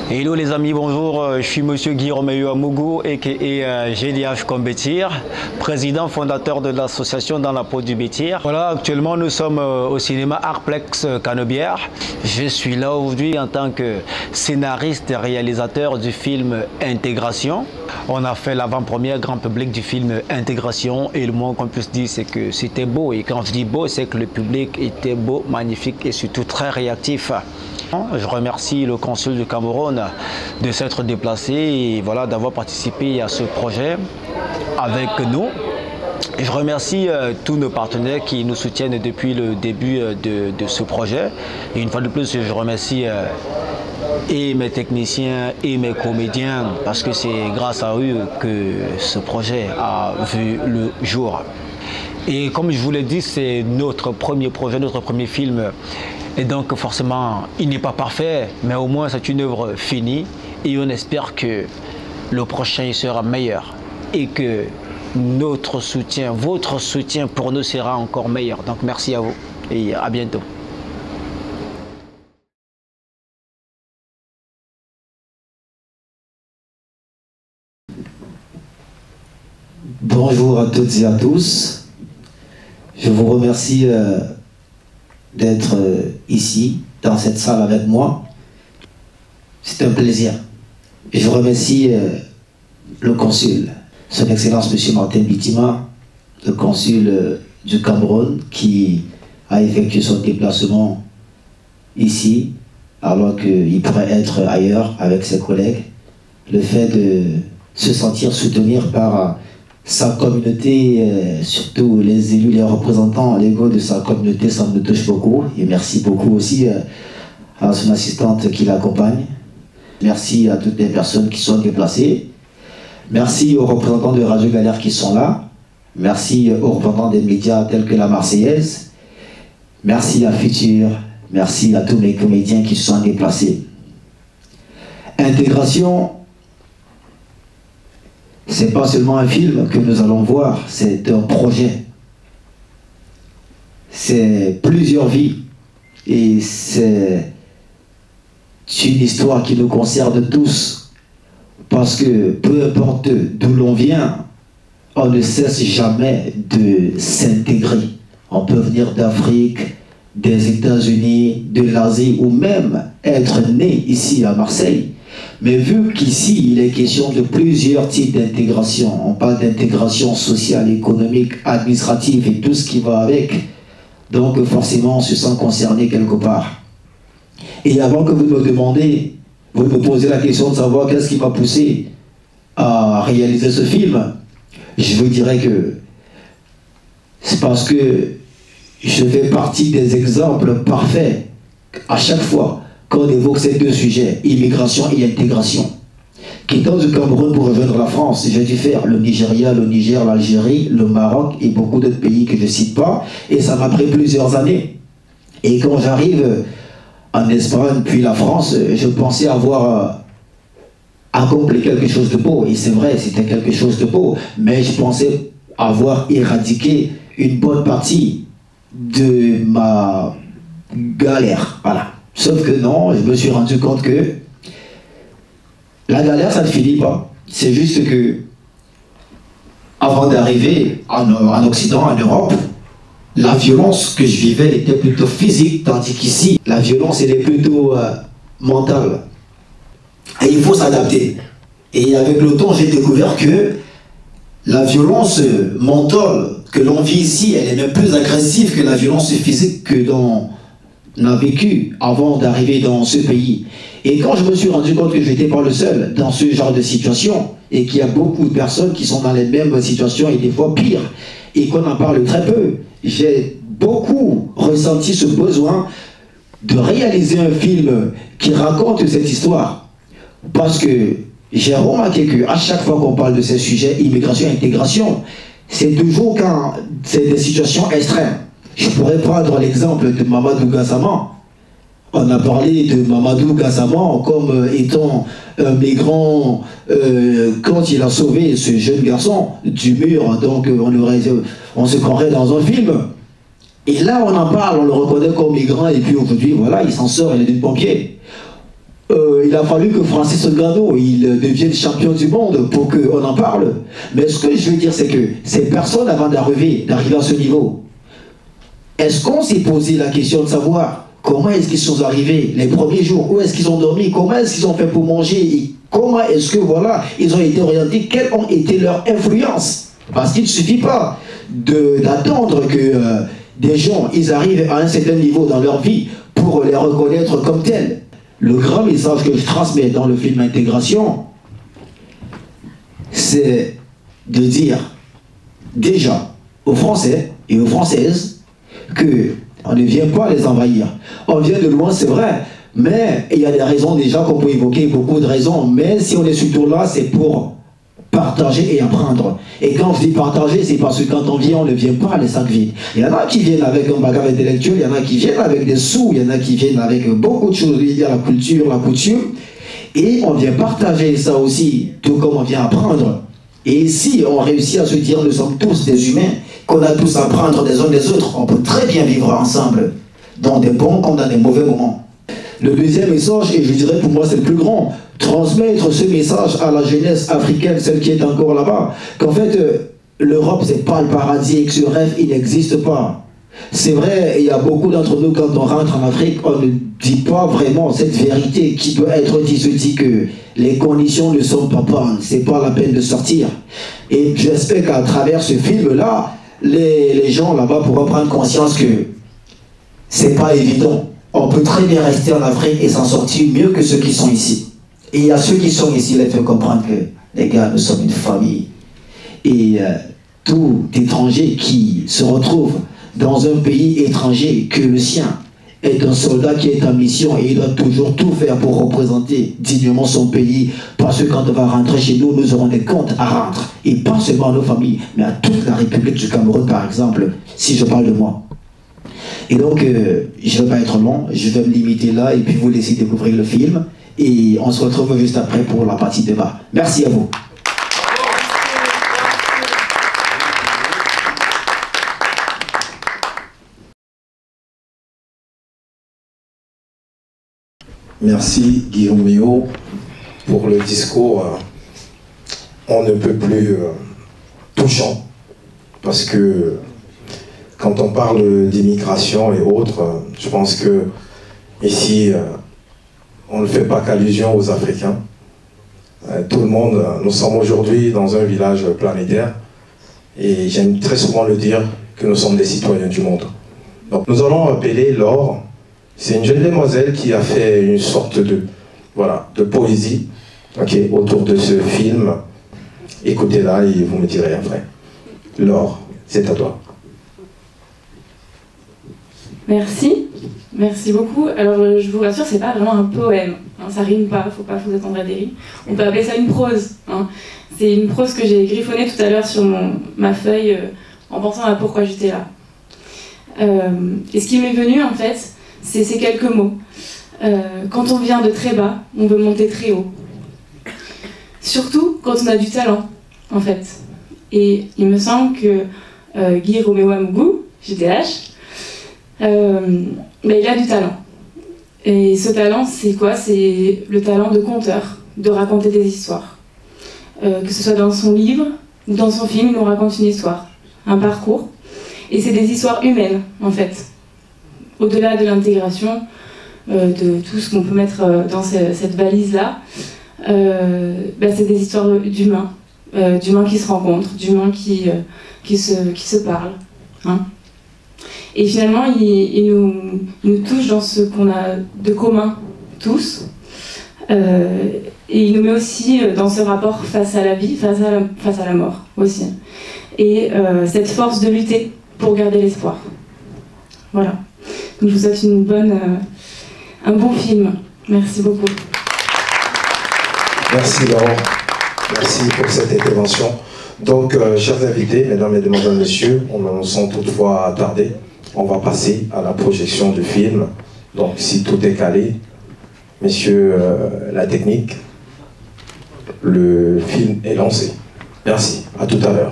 Hello les amis, bonjour, je suis monsieur Guillaume Amougou aka GDH comme Bétir, président fondateur de l'association Dans la peau du Bétir. Voilà, actuellement nous sommes au cinéma Artplex Canebière. Je suis là aujourd'hui en tant que scénariste et réalisateur du film Intégration. On a fait l'avant-première grand public du film Intégration et le moins qu'on puisse dire c'est que c'était beau. Et quand je dis beau, c'est que le public était beau, magnifique et surtout très réactif. Je remercie le consul du Cameroun de s'être déplacé et voilà, d'avoir participé à ce projet avec nous. Et je remercie tous nos partenaires qui nous soutiennent depuis le début de ce projet. Et une fois de plus, je remercie et mes techniciens et mes comédiens parce que c'est grâce à eux que ce projet a vu le jour. Et comme je vous l'ai dit, c'est notre premier projet, notre premier film. Et donc forcément, il n'est pas parfait, mais au moins c'est une œuvre finie. Et on espère que le prochain sera meilleur. Et que notre soutien, votre soutien pour nous sera encore meilleur. Donc merci à vous et à bientôt. Bonjour à toutes et à tous. Je vous remercie d'être ici, dans cette salle avec moi. C'est un plaisir. Et je remercie le consul, son Excellence M. Martin Bitima, le consul du Cameroun, qui a effectué son déplacement ici, alors qu'il pourrait être ailleurs avec ses collègues. Le fait de se sentir soutenir par sa communauté, surtout les élus, les représentants légaux de sa communauté, ça me touche beaucoup. Et merci beaucoup aussi à son assistante qui l'accompagne. Merci à toutes les personnes qui sont déplacées. Merci aux représentants de Radio Galère qui sont là. Merci aux représentants des médias tels que la Marseillaise. Merci à Futur. Merci à tous mes comédiens qui sont déplacés. Intégration, c'est pas seulement un film que nous allons voir, c'est un projet. C'est plusieurs vies. Et c'est une histoire qui nous concerne tous. Parce que peu importe d'où l'on vient, on ne cesse jamais de s'intégrer. On peut venir d'Afrique, des États-Unis, de l'Asie, ou même être né ici à Marseille. Mais vu qu'ici, il est question de plusieurs types d'intégration, on parle d'intégration sociale, économique, administrative et tout ce qui va avec, donc forcément on se sent concerné quelque part. Et avant que vous me demandez, vous me posez la question de savoir qu'est-ce qui m'a poussé à réaliser ce film, je vous dirais que c'est parce que je fais partie des exemples parfaits à chaque fois qu'on évoque ces deux sujets, immigration et intégration. Quittant du Cameroun pour rejoindre la France, j'ai dû faire le Nigeria, le Niger, l'Algérie, le Maroc et beaucoup d'autres pays que je ne cite pas, et ça m'a pris plusieurs années. Et quand j'arrive en Espagne, puis la France, je pensais avoir accompli quelque chose de beau, et c'est vrai, c'était quelque chose de beau, mais je pensais avoir éradiqué une bonne partie de ma galère, voilà. Sauf que non, je me suis rendu compte que la galère, ça ne finit pas. C'est juste que, avant d'arriver en Occident, en Europe, la violence que je vivais était plutôt physique, tandis qu'ici, la violence, elle est plutôt mentale. Et il faut s'adapter. Et avec le temps, j'ai découvert que la violence mentale que l'on vit ici, elle est même plus agressive que la violence physique que l'on a vécu avant d'arriver dans ce pays. Et quand je me suis rendu compte que je n'étais pas le seul dans ce genre de situation, et qu'il y a beaucoup de personnes qui sont dans les mêmes situations et des fois pire, et qu'on en parle très peu, j'ai beaucoup ressenti ce besoin de réaliser un film qui raconte cette histoire. Parce que j'ai remarqué qu'à chaque fois qu'on parle de ces sujets, immigration et intégration, c'est toujours quand c'est des situations extrêmes. Je pourrais prendre l'exemple de Mamadou Gassama. On a parlé de Mamadou Gassama comme étant un migrant quand il a sauvé ce jeune garçon du mur. Donc on se croirait dans un film. Et là on en parle, on le reconnaît comme migrant et puis aujourd'hui voilà, il s'en sort, il est du pompier. il a fallu que Francis Ngannou il devienne champion du monde pour qu'on en parle. Mais ce que je veux dire, c'est que ces personnes, avant d'arriver à ce niveau, est-ce qu'on s'est posé la question de savoir comment est-ce qu'ils sont arrivés les premiers jours, où est-ce qu'ils ont dormi, comment est-ce qu'ils ont fait pour manger, et comment est-ce que, voilà, ils ont été orientés, quelles ont été leurs influences? Parce qu'il ne suffit pas d'attendre que des gens, ils arrivent à un certain niveau dans leur vie pour les reconnaître comme tels. Le grand message que je transmets dans le film Intégration, c'est de dire déjà aux Français et aux Françaises qu'on ne vient pas les envahir. On vient de loin, c'est vrai, mais il y a des raisons déjà qu'on peut évoquer, beaucoup de raisons, mais si on est surtout là, c'est pour partager et apprendre. Et quand je dis partager, c'est parce que quand on vient, on ne vient pas les sacs vides. Il y en a qui viennent avec un bagage intellectuel, il y en a qui viennent avec des sous, il y en a qui viennent avec beaucoup de choses. Il y a la culture, la coutume. Et on vient partager ça aussi, tout comme on vient apprendre. Et si on réussit à se dire, nous sommes tous des humains, qu'on a tous à apprendre des uns des autres, on peut très bien vivre ensemble, dans des bons comme dans des mauvais moments. Le deuxième message, et je dirais pour moi c'est le plus grand, transmettre ce message à la jeunesse africaine, celle qui est encore là-bas, qu'en fait, l'Europe, c'est pas le paradis et que ce rêve, il n'existe pas. C'est vrai, il y a beaucoup d'entre nous, quand on rentre en Afrique, on ne dit pas vraiment cette vérité qui doit être dit, se dit que les conditions ne sont pas bonnes, c'est pas la peine de sortir. Et j'espère qu'à travers ce film-là, les gens là-bas pourront prendre conscience que c'est pas évident. On peut très bien rester en Afrique et s'en sortir mieux que ceux qui sont ici. Et il y a ceux qui sont ici, les fait comprendre que, les gars, nous sommes une famille. Et tout étranger qui se retrouve dans un pays étranger que le sien est un soldat qui est en mission et il doit toujours tout faire pour représenter dignement son pays, parce que quand on va rentrer chez nous, nous aurons des comptes à rendre. Et pas seulement à nos familles, mais à toute la République du Cameroun, par exemple, si je parle de moi. Et donc, je ne vais pas être long, je vais me limiter là et puis vous laisser découvrir le film. Et on se retrouve juste après pour la partie débat. Merci à vous. Merci Guillaume Méo pour le discours on ne peut plus touchant, parce que quand on parle d'immigration et autres, je pense que ici on ne fait pas qu'allusion aux Africains. Tout le monde, nous sommes aujourd'hui dans un village planétaire et j'aime très souvent le dire que nous sommes des citoyens du monde. Donc nous allons appeler Laure. C'est une jeune demoiselle qui a fait une sorte de, voilà, de poésie autour de ce film. Écoutez-la et vous me direz après. Laure, c'est à toi. Merci, merci beaucoup. Alors je vous rassure, c'est pas vraiment un poème, hein, ça rime pas, faut pas vous attendre à des rimes. On peut appeler ça une prose. Hein. C'est une prose que j'ai griffonnée tout à l'heure sur ma feuille en pensant à pourquoi j'étais là. Et ce qui m'est venu en fait, c'est ces quelques mots. Quand on vient de très bas, on veut monter très haut. Surtout quand on a du talent, en fait. Et il me semble que Guy Roméo Amougou, GDH, il a du talent. Et ce talent, c'est quoi? C'est le talent de conteur, de raconter des histoires. Que ce soit dans son livre ou dans son film, il nous raconte une histoire, un parcours. Et c'est des histoires humaines, en fait. Au-delà de l'intégration, de tout ce qu'on peut mettre dans cette valise-là, c'est des histoires d'humains, d'humains qui se rencontrent, d'humains qui se parlent. Hein. Et finalement, il nous touche dans ce qu'on a de commun tous, et il nous met aussi dans ce rapport face à la vie, face à la mort aussi. Et cette force de lutter pour garder l'espoir. Voilà. Donc je vous souhaite un bon film. Merci beaucoup. Merci Laurent. Merci pour cette intervention. Donc, chers invités, mesdames, mesdemoiselles, messieurs, on nous sent toutefois attardés. On va passer à la projection du film. Donc, si tout est calé, messieurs, la technique, le film est lancé. Merci. À tout à l'heure.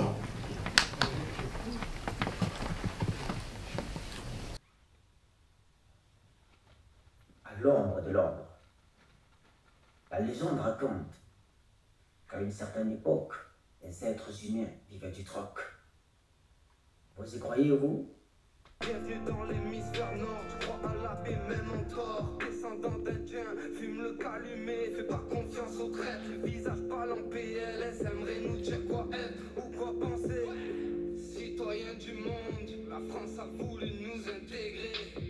À l'ombre de l'ombre. La légende raconte qu'à une certaine époque, les êtres humains vivaient du troc. Vous y croyez, vous? Bienvenue dans l'hémisphère nord, tu crois à la paix même en tort. Descendant d'Indiens, fume le calumet, fais pas confiance aux traîtres. Visage pâle en PLS, aimerait nous dire quoi être ou quoi penser. Citoyens du monde, la France a voulu nous intégrer.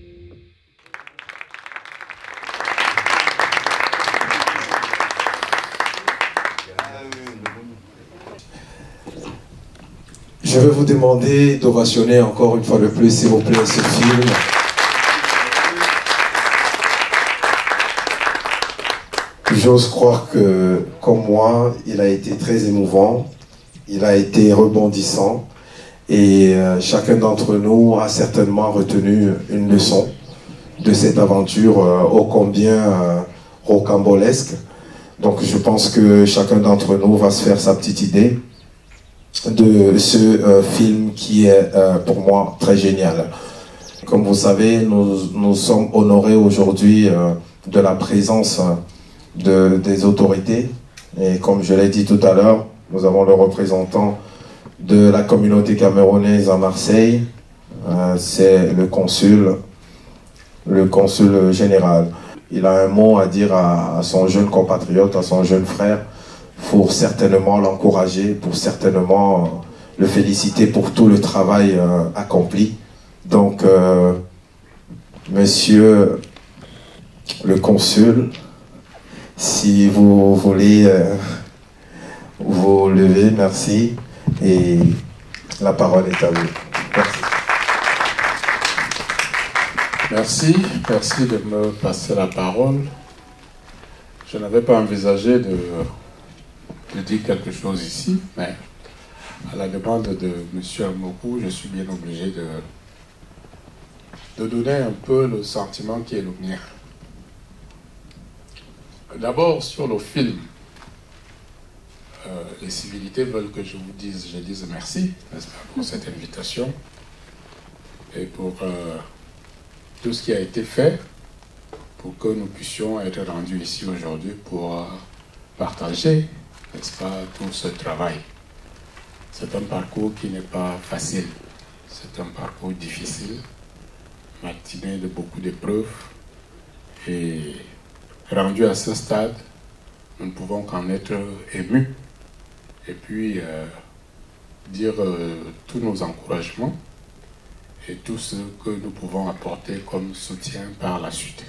Je vais vous demander d'ovationner encore une fois de plus, s'il vous plaît, ce film. J'ose croire que, comme moi, il a été très émouvant, il a été rebondissant, et chacun d'entre nous a certainement retenu une leçon de cette aventure ô combien rocambolesque. Donc je pense que chacun d'entre nous va se faire sa petite idée de ce film qui est pour moi très génial. Comme vous savez, nous sommes honorés aujourd'hui de la présence des autorités, et comme je l'ai dit tout à l'heure, nous avons le représentant de la communauté camerounaise à Marseille, c'est le consul général. Il a un mot à dire à son jeune compatriote, à son jeune frère, pour certainement l'encourager, pour certainement le féliciter pour tout le travail accompli. Donc, monsieur le consul, si vous voulez vous lever, merci, et la parole est à vous. Merci. Merci de me passer la parole. Je n'avais pas envisagé de dire quelque chose ici, mais à la demande de M. Amogou, je suis bien obligé de donner un peu le sentiment qui est le mien. D'abord, sur le film, les civilités veulent que je dise merci, n'est-ce pas, pour cette invitation et pour tout ce qui a été fait pour que nous puissions être rendus ici aujourd'hui pour partager, n'est-ce pas, tout ce travail. C'est un parcours qui n'est pas facile, c'est un parcours difficile, matiné de beaucoup d'épreuves, et rendu à ce stade, nous ne pouvons qu'en être émus, et puis dire tous nos encouragements et tout ce que nous pouvons apporter comme soutien par la suite.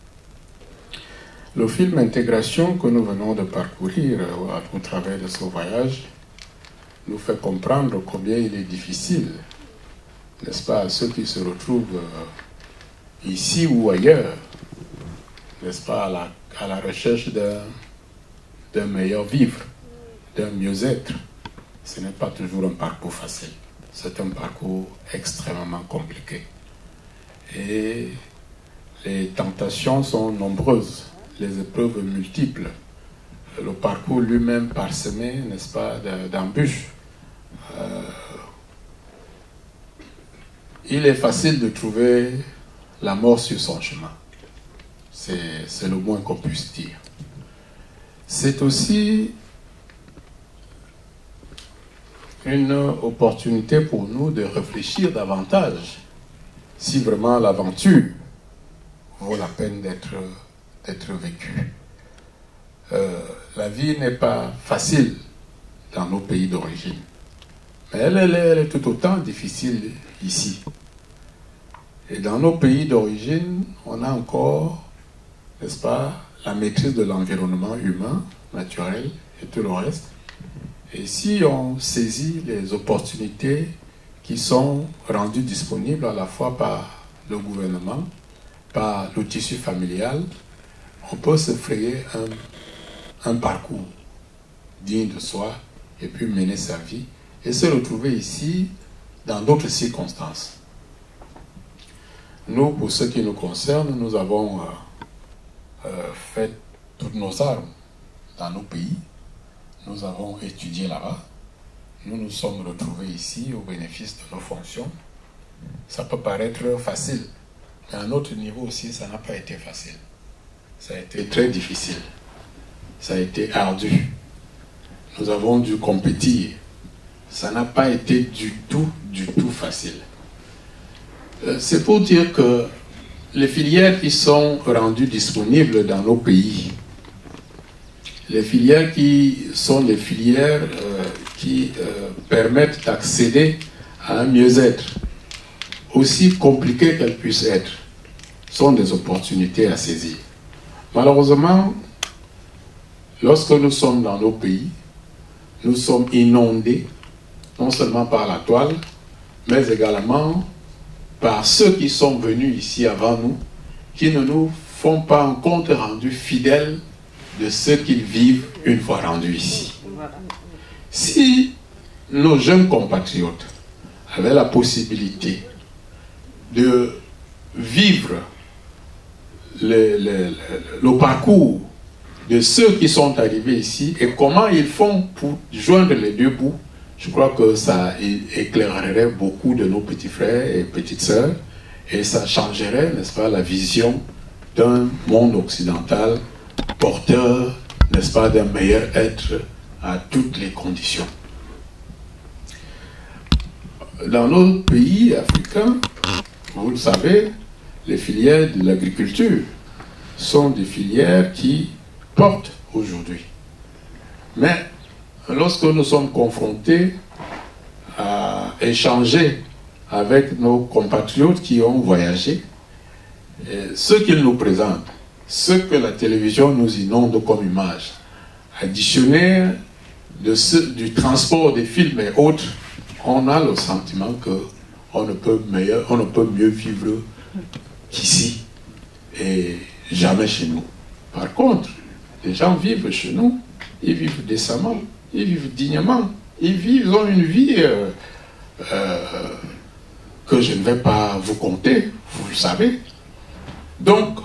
Le film Intégration que nous venons de parcourir au travers de ce voyage nous fait comprendre combien il est difficile, n'est-ce pas, à ceux qui se retrouvent ici ou ailleurs, n'est-ce pas, à la recherche d'un meilleur vivre, d'un mieux-être. Ce n'est pas toujours un parcours facile. C'est un parcours extrêmement compliqué. Et les tentations sont nombreuses, les épreuves multiples. Le parcours lui-même parsemé, n'est-ce pas, d'embûches. Il est facile de trouver la mort sur son chemin. C'est le moins qu'on puisse dire. C'est aussi une opportunité pour nous de réfléchir davantage si vraiment l'aventure vaut la peine d'être vécue. La vie n'est pas facile dans nos pays d'origine, mais elle est tout autant difficile ici. Et dans nos pays d'origine, on a encore, n'est-ce pas, la maîtrise de l'environnement humain, naturel et tout le reste. Et si on saisit les opportunités qui sont rendues disponibles à la fois par le gouvernement, par le tissu familial, on peut se frayer un parcours digne de soi et puis mener sa vie et se retrouver ici dans d'autres circonstances. Nous, pour ce qui nous concerne, nous avons fait toutes nos armes dans nos pays. Nous avons étudié là-bas. Nous nous sommes retrouvés ici au bénéfice de nos fonctions. Ça peut paraître facile, mais à notre niveau aussi, ça n'a pas été facile. Ça a été très difficile. ça a été ardu. Nous avons dû compétir. Ça n'a pas été du tout facile. C'est pour dire que les filières qui sont rendues disponibles dans nos pays, les filières qui sont des filières qui permettent d'accéder à un mieux-être, aussi compliquées qu'elles puissent être, sont des opportunités à saisir. Malheureusement, lorsque nous sommes dans nos pays, nous sommes inondés, non seulement par la toile, mais également par ceux qui sont venus ici avant nous, qui ne nous font pas un compte rendu fidèle de ce qu'ils vivent une fois rendus ici. Si nos jeunes compatriotes avaient la possibilité de vivre le parcours de ceux qui sont arrivés ici et comment ils font pour joindre les deux bouts, je crois que ça éclairerait beaucoup de nos petits frères et petites sœurs et ça changerait, n'est-ce pas, la vision d'un monde occidental porteur, n'est-ce pas, d'un meilleur être à toutes les conditions. Dans nos pays africains, vous le savez, les filières de l'agriculture sont des filières qui portent aujourd'hui. Mais lorsque nous sommes confrontés à échanger avec nos compatriotes qui ont voyagé, ce qu'ils nous présentent, ce que la télévision nous inonde comme image, additionné du transport des films et autres, on a le sentiment qu'on ne peut mieux vivre qu'ici et jamais chez nous. Par contre, les gens vivent chez nous, ils vivent décemment, ils vivent dignement, ils ont une vie que je ne vais pas vous conter, vous le savez. Donc,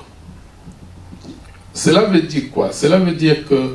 cela veut dire quoi? Cela veut dire que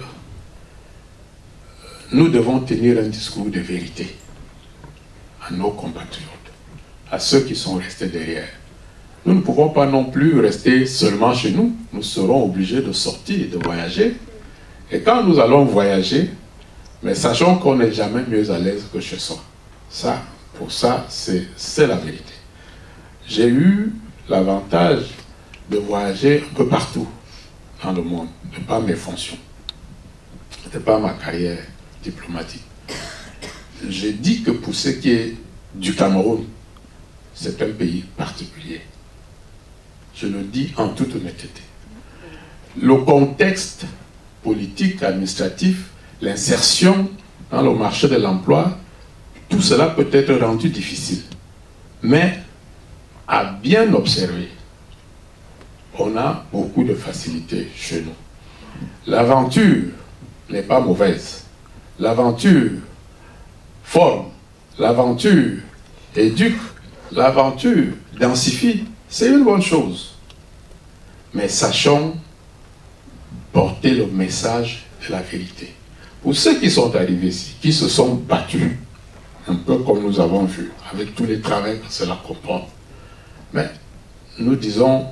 nous devons tenir un discours de vérité à nos compatriotes, à ceux qui sont restés derrière. Nous ne pouvons pas non plus rester seulement chez nous. Nous serons obligés de sortir et de voyager. Et quand nous allons voyager, mais sachons qu'on n'est jamais mieux à l'aise que chez soi. Ça, pour ça, c'est la vérité. J'ai eu l'avantage de voyager un peu partout dans le monde, de par mes fonctions, de par ma carrière diplomatique. J'ai dit que pour ce qui est du Cameroun, c'est un pays particulier. Je le dis en toute honnêteté. Le contexte politique, administratif, l'insertion dans le marché de l'emploi, tout cela peut être rendu difficile. Mais à bien observer, on a beaucoup de facilité chez nous. L'aventure n'est pas mauvaise. L'aventure forme, l'aventure éduque, l'aventure densifie. C'est une bonne chose. Mais sachons porter le message de la vérité. Pour ceux qui sont arrivés ici, qui se sont battus, un peu comme nous avons vu, avec tous les travaux que cela comprend, mais nous disons,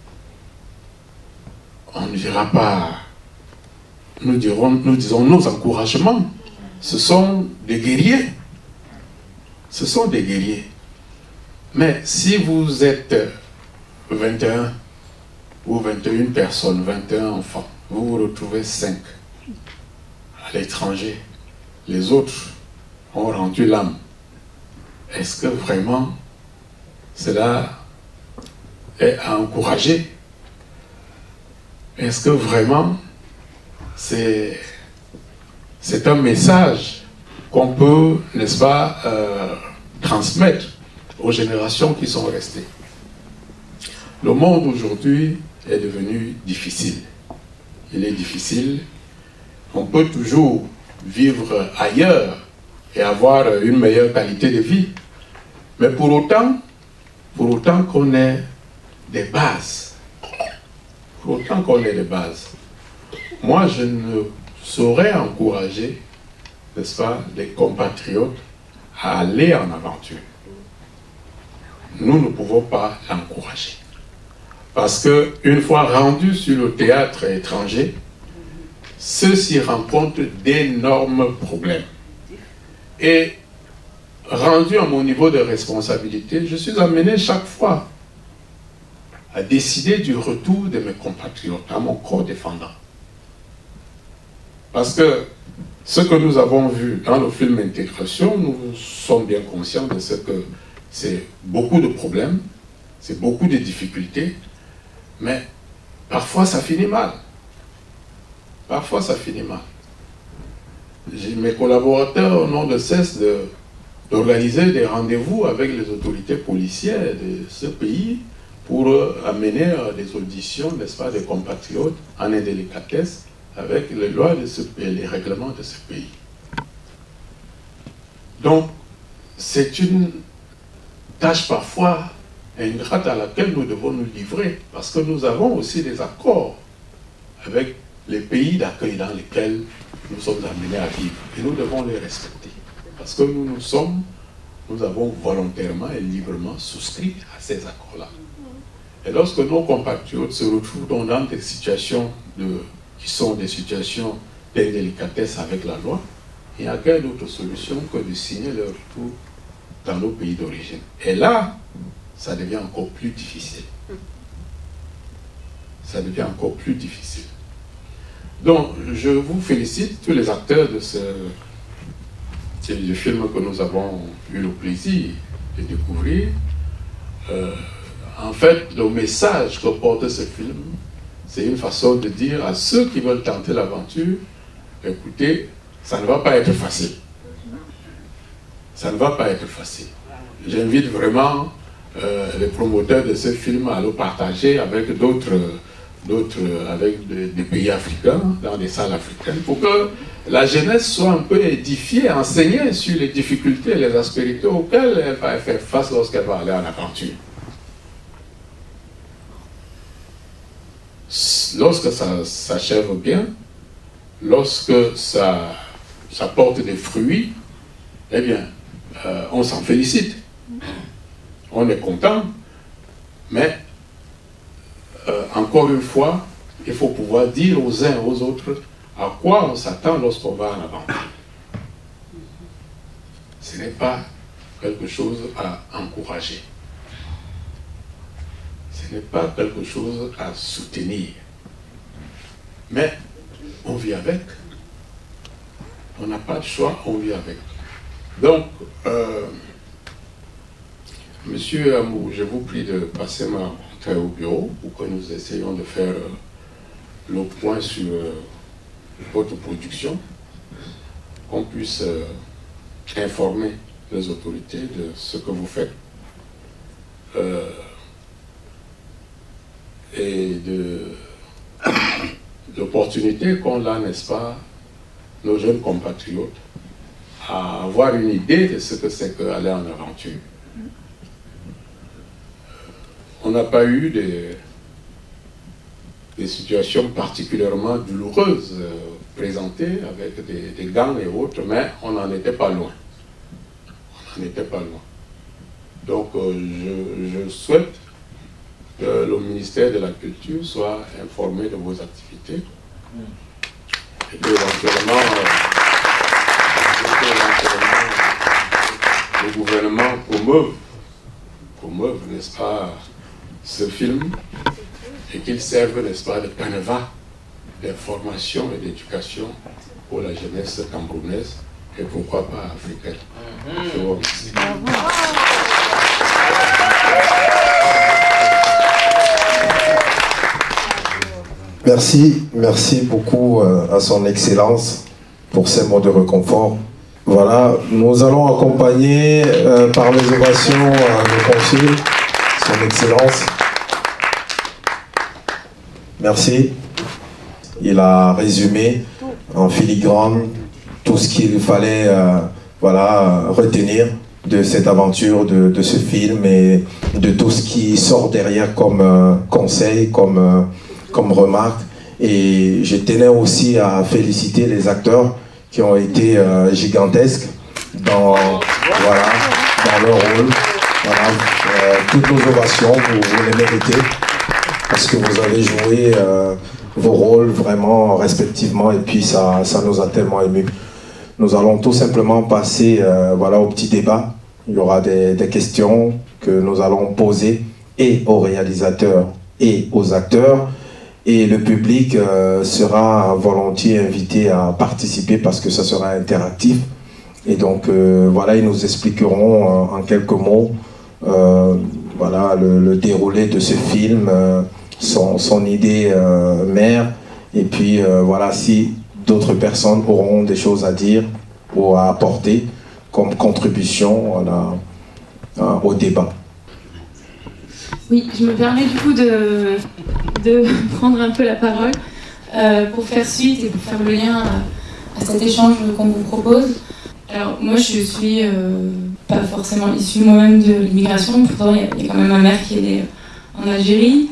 on ne dira pas, nous disons nos encouragements. Ce sont des guerriers. Ce sont des guerriers. Mais si vous êtes 21 ou 21 personnes, 21 enfants, vous vous retrouvez 5 à l'étranger, les autres ont rendu l'âme. Est-ce que vraiment cela est à encourager? Est-ce que vraiment c'est un message qu'on peut, n'est-ce pas, transmettre aux générations qui sont restées? Le monde aujourd'hui est devenu difficile. Il est difficile. On peut toujours vivre ailleurs et avoir une meilleure qualité de vie. Mais pour autant qu'on ait des bases, moi je ne saurais encourager, n'est-ce pas, les compatriotes à aller en aventure. Nous ne pouvons pas l'encourager. Parce qu'une fois rendu sur le théâtre étranger, ceux-ci rencontrent d'énormes problèmes. Et rendu à mon niveau de responsabilité, je suis amené chaque fois à décider du retour de mes compatriotes à mon corps défendant. Parce que ce que nous avons vu dans le film Intégration, nous sommes bien conscients de ce que c'est beaucoup de problèmes, c'est beaucoup de difficultés, mais parfois ça finit mal. Parfois ça finit mal. Mes collaborateurs n'ont de cesse d'organiser des rendez-vous avec les autorités policières de ce pays pour amener des auditions, n'est-ce pas, des compatriotes en indélicatesse avec les lois de ce pays, les règlements de ce pays. Donc, c'est une tâche parfois ingrate à laquelle nous devons nous livrer, parce que nous avons aussi des accords avec les pays d'accueil dans lesquels nous sommes amenés à vivre, et nous devons les respecter, parce que nous avons volontairement et librement souscrit à ces accords-là. Et lorsque nos compatriotes se retrouvent dans des situations qui sont des situations d'indélicatesse avec la loi, il n'y a quelle autre solution que de signer leur retour dans nos pays d'origine. Et là, ça devient encore plus difficile. Ça devient encore plus difficile. Donc, je vous félicite, tous les acteurs de du film que nous avons eu le plaisir de découvrir. En fait, le message que porte ce film, c'est une façon de dire à ceux qui veulent tenter l'aventure, écoutez, ça ne va pas être facile. Ça ne va pas être facile. J'invite vraiment les promoteurs de ce film à le partager avec avec des pays africains, dans des salles africaines, pour que la jeunesse soit un peu édifiée, enseignée sur les difficultés et les aspérités auxquelles elle va faire face lorsqu'elle va aller en aventure. Lorsque ça s'achève bien, lorsque ça porte des fruits, eh bien, on s'en félicite. On est content, mais encore une fois, il faut pouvoir dire aux uns et aux autres à quoi on s'attend lorsqu'on va en aventure. Ce n'est pas quelque chose à encourager. Ce n'est pas quelque chose à soutenir. Mais on vit avec. On n'a pas de choix, on vit avec. Donc, Monsieur Amou, je vous prie de passer ma rencontre au bureau pour que nous essayions de faire le point sur votre production, qu'on puisse informer les autorités de ce que vous faites et de l'opportunité qu'ont là, n'est-ce pas, nos jeunes compatriotes à avoir une idée de ce que c'est qu'aller en aventure. On n'a pas eu des situations particulièrement douloureuses présentées avec des gangs et autres, mais on n'en était pas loin. On n'en était pas loin. Donc je souhaite que le ministère de la Culture soit informé de vos activités et que éventuellement le gouvernement promeuve, n'est-ce pas, ce film et qu'il serve, n'est-ce pas, de canevas d'information et d'éducation pour la jeunesse camerounaise et pourquoi pas africaine. Je vous remercie. Merci beaucoup à son Excellence pour ces mots de réconfort. Voilà, nous allons accompagner par les ovations le consul, son Excellence. Merci. Il a résumé en filigrane tout ce qu'il fallait voilà, retenir de cette aventure, de ce film et de tout ce qui sort derrière comme conseil, comme remarque. Et je tenais aussi à féliciter les acteurs qui ont été gigantesques dans leur rôle. Voilà, toutes nos ovations, vous les méritez. parce que vous avez joué vos rôles vraiment respectivement et puis ça nous a tellement émus. Nous allons tout simplement passer voilà, au petit débat. Il y aura des questions que nous allons poser et aux réalisateurs et aux acteurs. Et le public sera volontiers invité à participer parce que ça sera interactif. Et donc voilà, ils nous expliqueront en quelques mots voilà, le déroulé de ce film, son idée mère. Et puis voilà, si d'autres personnes auront des choses à dire ou à apporter comme contribution voilà, au débat. Oui, je me permets du coup de prendre un peu la parole pour faire suite et pour faire le lien à cet échange qu'on vous propose. Alors moi je suis pas forcément issue moi-même de l'immigration, pourtant il y a quand même ma mère qui est née en Algérie.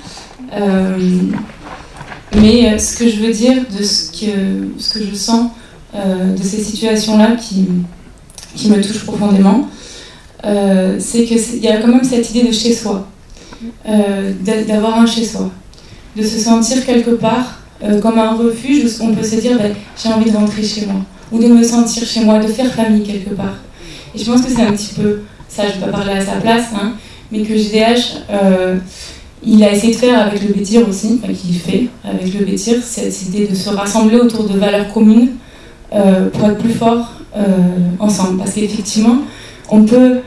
Mais ce que je veux dire, de ce que je sens de ces situations-là qui me touchent profondément, c'est qu'il y a quand même cette idée de chez-soi, d'avoir un chez-soi, de se sentir quelque part comme un refuge où on peut se dire j'ai envie de rentrer chez moi, ou de me sentir chez moi, de faire famille quelque part. Et je pense que c'est un petit peu ça, je ne vais pas parler à sa place, hein, mais que JDH, il a essayé de faire avec le Bétir aussi, enfin qu'il fait avec le Bétir, cette idée de se rassembler autour de valeurs communes pour être plus forts ensemble. Parce qu'effectivement, on peut,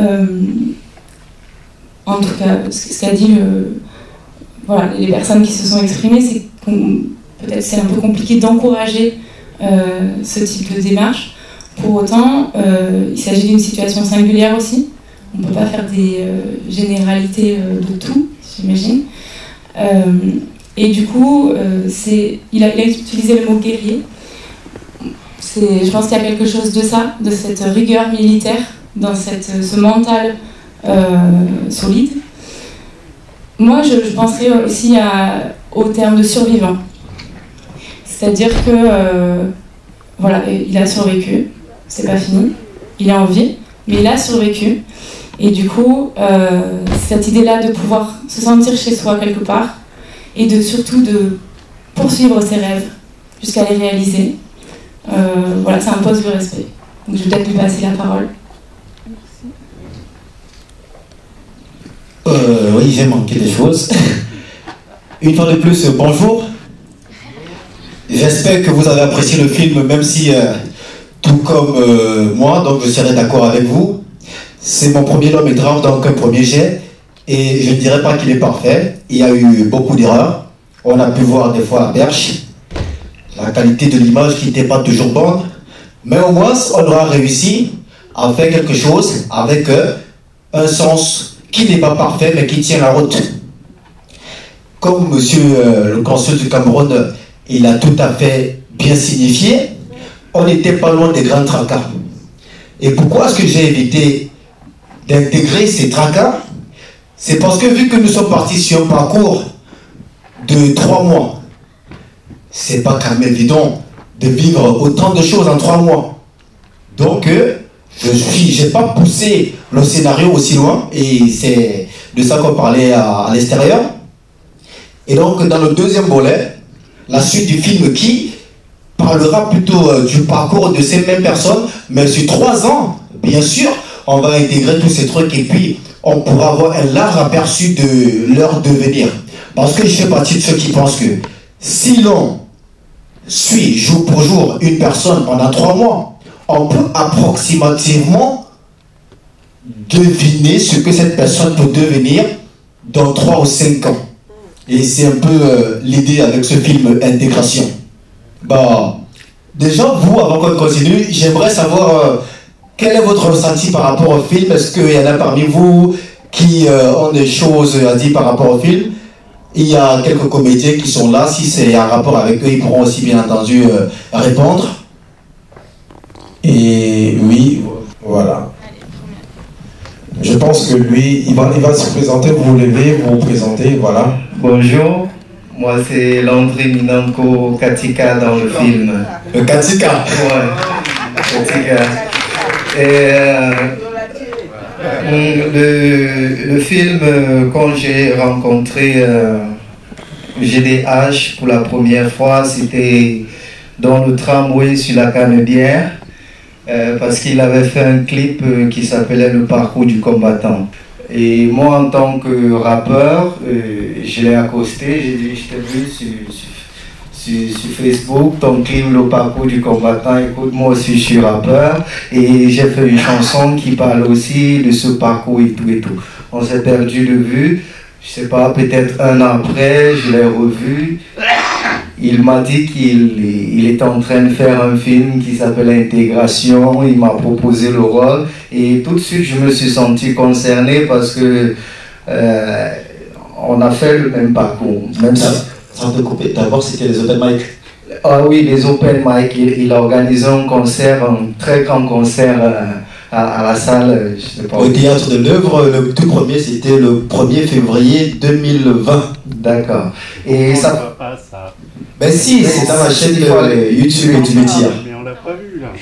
en tout cas, ce qu'a dit voilà, les personnes qui se sont exprimées, c'est peut-être c'est un peu compliqué d'encourager ce type de démarche. Pour autant, il s'agit d'une situation singulière aussi. On ne peut pas faire des généralités de tout, j'imagine. Et du coup, il a utilisé le mot guerrier. Je pense qu'il y a quelque chose de ça, de cette rigueur militaire, dans ce mental solide. Moi, je penserais aussi au terme de survivant. C'est-à-dire que, voilà, il a survécu, c'est pas fini, il est en vie, mais il a survécu. Et du coup, cette idée-là de pouvoir se sentir chez soi quelque part, et surtout de poursuivre ses rêves jusqu'à les réaliser, voilà, ça impose le respect. Donc je vais peut-être lui passer la parole. Oui, j'ai manqué des choses. Une fois de plus, bonjour. J'espère que vous avez apprécié le film, même si, tout comme moi, donc je serai d'accord avec vous. C'est mon premier long métrage, donc un premier jet. Et je ne dirais pas qu'il est parfait. Il y a eu beaucoup d'erreurs. On a pu voir des fois la perche, la qualité de l'image qui n'était pas toujours bonne. Mais au moins, on aura réussi à faire quelque chose avec un sens qui n'est pas parfait, mais qui tient la route. Comme monsieur le consul du Cameroun, il a tout à fait bien signifié, on n'était pas loin des grands tracas. Et pourquoi est-ce que j'ai évité d'intégrer ces tracas? C'est parce que vu que nous sommes partis sur un parcours de 3 mois, c'est pas quand même évident de vivre autant de choses en 3 mois. Donc, j'ai pas poussé le scénario aussi loin, et c'est de ça qu'on parlait à l'extérieur. Et donc, dans le deuxième volet, la suite du film qui parlera plutôt du parcours de ces mêmes personnes, mais sur 3 ans, bien sûr, on va intégrer tous ces trucs et puis on pourra avoir un large aperçu de leur devenir. Parce que je fais partie de ceux qui pensent que si l'on suit jour pour jour une personne pendant 3 mois, on peut approximativement deviner ce que cette personne peut devenir dans 3 ou 5 ans. Et c'est un peu l'idée avec ce film Intégration. Bah, déjà, vous, avant qu'on continue, j'aimerais savoir quel est votre ressenti par rapport au film. Est-ce qu'il y en a parmi vous qui ont des choses à dire par rapport au film? Il y a quelques comédiens qui sont là. Si c'est un rapport avec eux, ils pourront aussi bien entendu répondre. Et oui, voilà. Je pense que lui, il va se présenter, vous vous levez, vous vous présentez, voilà. Bonjour, moi c'est Landry Minanko Katika dans le film. Le Katika? Ouais, Katika. Et le film, quand j'ai rencontré GDH pour la première fois, c'était dans le tramway sur la Canebière, parce qu'il avait fait un clip qui s'appelait Le parcours du combattant. Et moi, en tant que rappeur, je l'ai accosté, j'ai dit, je t'ai vu sur Facebook, ton clip Le parcours du combattant, écoute, moi aussi je suis rappeur, et j'ai fait une chanson qui parle aussi de ce parcours et tout et tout. On s'est perdu de vue, je sais pas, peut-être un an après, je l'ai revu. Il m'a dit qu'il était en train de faire un film qui s'appelle Intégration. Il m'a proposé le rôle et tout de suite je me suis senti concerné parce que on a fait le même parcours. Même Sans te couper, d'abord c'était les open mic. Ah oui, les open mic. Il a organisé un concert, un très grand concert à la salle, je sais pas. Au théâtre de l'œuvre, le tout premier c'était le 1er février 2020. D'accord. Et on ça. voit pas ça. Ben si, c'est dans la chaîne YouTube et du métier. Mais on l'a pas vu là.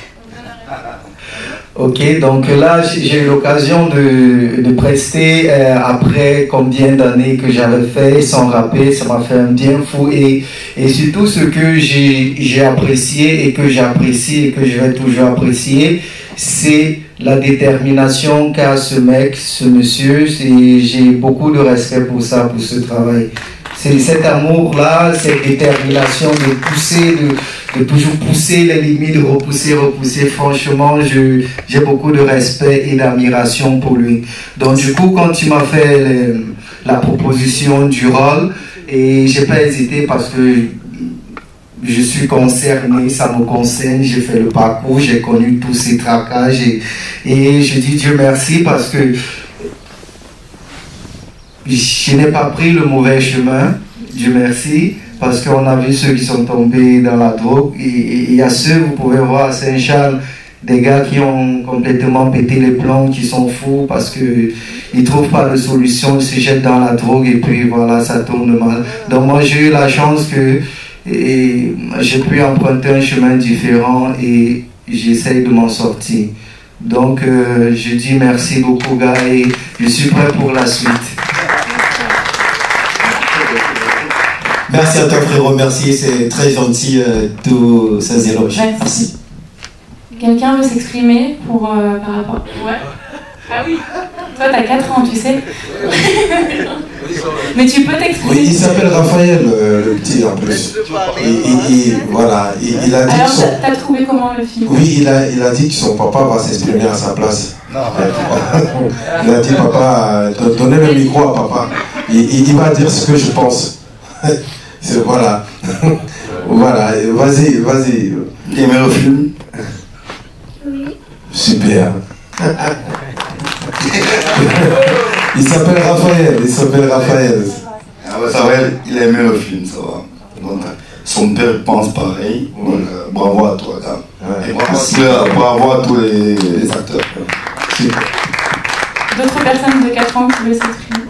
Ok, donc là j'ai eu l'occasion de prester après combien d'années que j'avais fait sans rapper, ça m'a fait un bien fou et surtout ce que j'ai apprécié et que j'apprécie et que je vais toujours apprécier, c'est la détermination qu'a ce mec, ce monsieur, j'ai beaucoup de respect pour ça, pour ce travail. C'est cet amour-là, cette détermination de pousser, de toujours pousser les limites, de repousser. Franchement, j'ai beaucoup de respect et d'admiration pour lui. Donc du coup, quand il m'a fait la proposition du rôle, et j'ai pas hésité parce que je suis concerné, ça me concerne, j'ai fait le parcours, j'ai connu tous ces tracages et je dis Dieu merci parce que je n'ai pas pris le mauvais chemin, Dieu merci, parce qu'on a vu ceux qui sont tombés dans la drogue. Et il y a ceux, vous pouvez voir à Saint-Charles, des gars qui ont complètement pété les plombs, qui sont fous parce qu'ils ne trouvent pas de solution, ils se jettent dans la drogue et puis voilà, ça tourne mal. Donc moi j'ai eu la chance que j'ai pu emprunter un chemin différent et j'essaye de m'en sortir. Donc je dis merci beaucoup gars et je suis prêt pour la suite. Merci à toi frérot, merci, c'est très gentil tous ces éloges. Merci. Quelqu'un veut s'exprimer pour par rapport. Ouais. Ah oui. Toi t'as 4 ans, tu sais. Mais tu peux t'exprimer. Oui, il s'appelle Raphaël, le petit en plus. Voilà, il a dit. Alors que son... t'as trouvé comment le film? Oui, il a dit que son papa va s'exprimer à sa place. Non. Il a dit papa, donnez le micro à papa. Il va dire ce que je pense. Voilà. Voilà, vas-y. Aimé le film? Oui. Super. Il s'appelle Raphaël. Ah ouais, ça va, il a aimé le film, ça va. Donc, son père pense pareil. Donc, bravo à toi, gars. Ouais. Et bravo à tous les acteurs. Super. D'autres personnes de 4 ans qui veulent s'exprimer?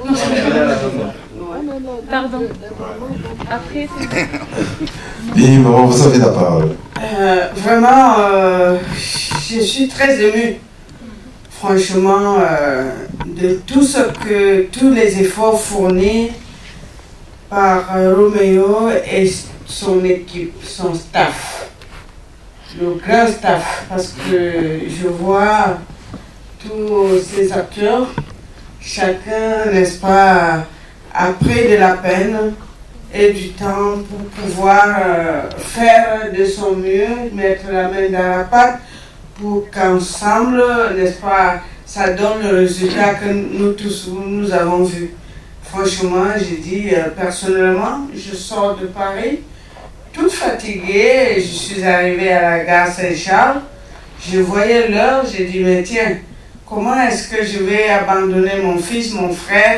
Pardon. Après, Et vous avez la parole. Vraiment, je suis très émue. Franchement, de tous les efforts fournis par Roméo et son équipe, son staff, le grand staff, parce que je vois tous ces acteurs, chacun, n'est-ce pas, a pris de la peine et du temps pour pouvoir faire de son mieux, mettre la main dans la pâte pour qu'ensemble, n'est-ce pas, ça donne le résultat que nous tous, nous avons vu. Franchement, j'ai dit, personnellement, je sors de Paris, toute fatiguée, je suis arrivée à la gare Saint-Charles, je voyais l'heure, j'ai dit, mais tiens, comment est-ce que je vais abandonner mon fils, mon frère,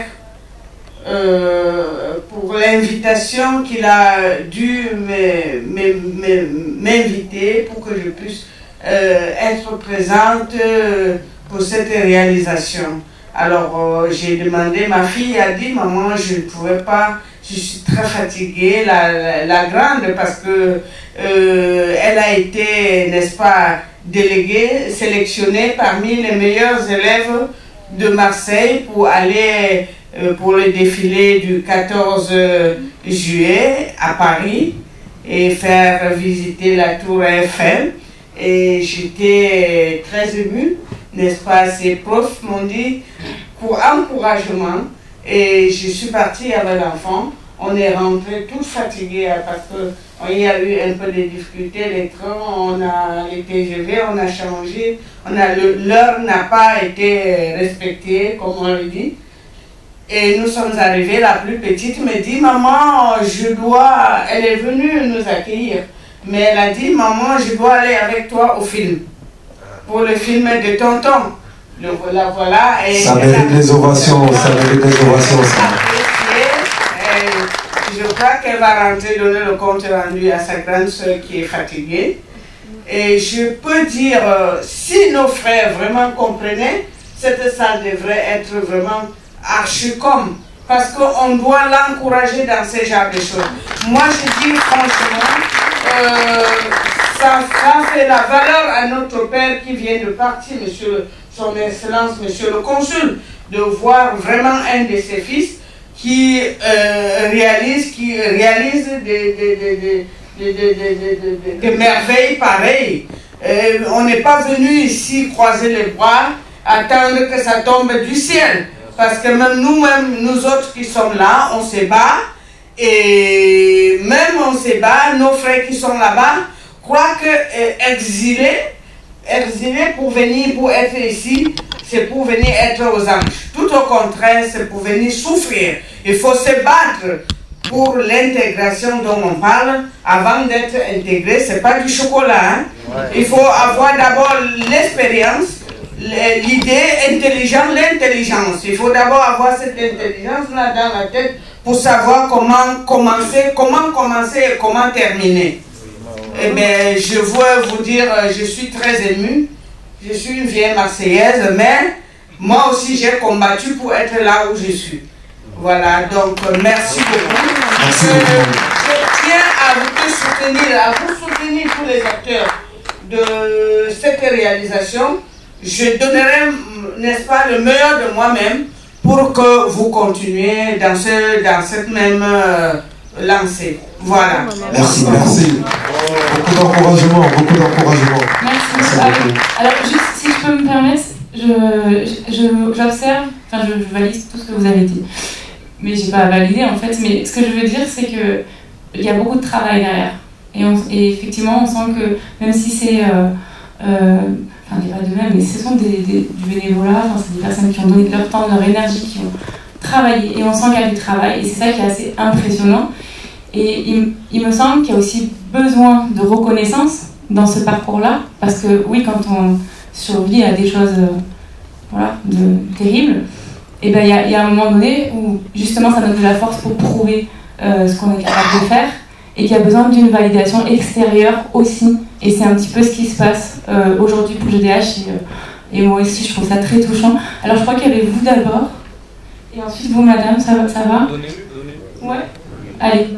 pour l'invitation qu'il a dû m'inviter pour que je puisse être présente pour cette réalisation. Alors j'ai demandé, ma fille a dit, maman, je ne pouvais pas, je suis très fatiguée, la grande, parce que elle a été, n'est-ce pas, déléguée, sélectionnée parmi les meilleurs élèves de Marseille pour aller pour le défilé du 14 juillet à Paris et faire visiter la Tour Eiffel. Et j'étais très émue, n'est-ce pas? Ces profs m'ont dit pour encouragement et je suis partie avec l'enfant. On est rentré tout fatigué parce qu'il y a eu un peu de difficultés, les trains, on a les TGV, on a changé, l'heure n'a pas été respectée, comme on le dit. Et nous sommes arrivés, la plus petite me dit, maman, elle est venue nous accueillir, mais elle a dit, maman, je dois aller avec toi au film, pour le film de tonton. Le voilà. Et ça mérite des ovations, ça mérite des ovations. Je crois qu'elle va rentrer donner le compte rendu à sa grande soeur qui est fatiguée. Et je peux dire, si nos frères vraiment comprenaient, cette salle devrait être vraiment archi-com. Parce qu'on doit l'encourager dans ce genre de choses. Moi, je dis franchement, ça fait la valeur à notre père qui vient de partir, son Excellence, Monsieur le Consul, de voir vraiment un de ses fils qui réalise des merveilles pareilles. On n'est pas venu ici croiser les bras, attendre que ça tombe du ciel. Parce que même nous-mêmes, nous autres qui sommes là, on se bat. Et même on se bat, nos frères qui sont là-bas croient que exilés pour venir, pour être ici, c'est pour venir être aux anges. Tout au contraire, c'est pour venir souffrir. Il faut se battre pour l'intégration dont on parle. Avant d'être intégré, c'est pas du chocolat. Hein? Ouais. Il faut avoir d'abord l'expérience, l'idée intelligente, l'intelligence. Il faut d'abord avoir cette intelligence-là dans la tête pour savoir comment commencer et comment terminer. Eh bien, je veux vous dire, je suis très émue. Je suis une vieille Marseillaise, mais moi aussi j'ai combattu pour être là où je suis. Voilà, donc merci beaucoup. Je tiens à vous soutenir tous les acteurs de cette réalisation. Je donnerai, n'est-ce pas, le meilleur de moi-même pour que vous continuiez dans cette même lancée. Voilà. Merci. Beaucoup d'encouragement. Merci. Alors, juste si je peux me permettre, j'observe, enfin je valide tout ce que vous avez dit. Mais j'ai pas validé en fait, mais ce que je veux dire c'est que il y a beaucoup de travail derrière. Et effectivement, on sent que même si c'est enfin, pas de même, mais ce sont du bénévolat, enfin, c'est des personnes qui ont donné de leur temps, de leur énergie, qui ont travaillé, et on sent qu'il y a du travail, et c'est ça qui est assez impressionnant. Et il me semble qu'il y a aussi besoin de reconnaissance dans ce parcours-là, parce que oui, quand on survit à des choses terribles, et ben il y a un moment donné où justement ça donne de la force pour prouver ce qu'on est capable de faire, et qu'il y a besoin d'une validation extérieure aussi. Et c'est un petit peu ce qui se passe aujourd'hui pour GDH, et moi aussi je trouve ça très touchant. Alors je crois qu'il y avait vous d'abord, et ensuite vous madame, ça va? Ouais. Allez.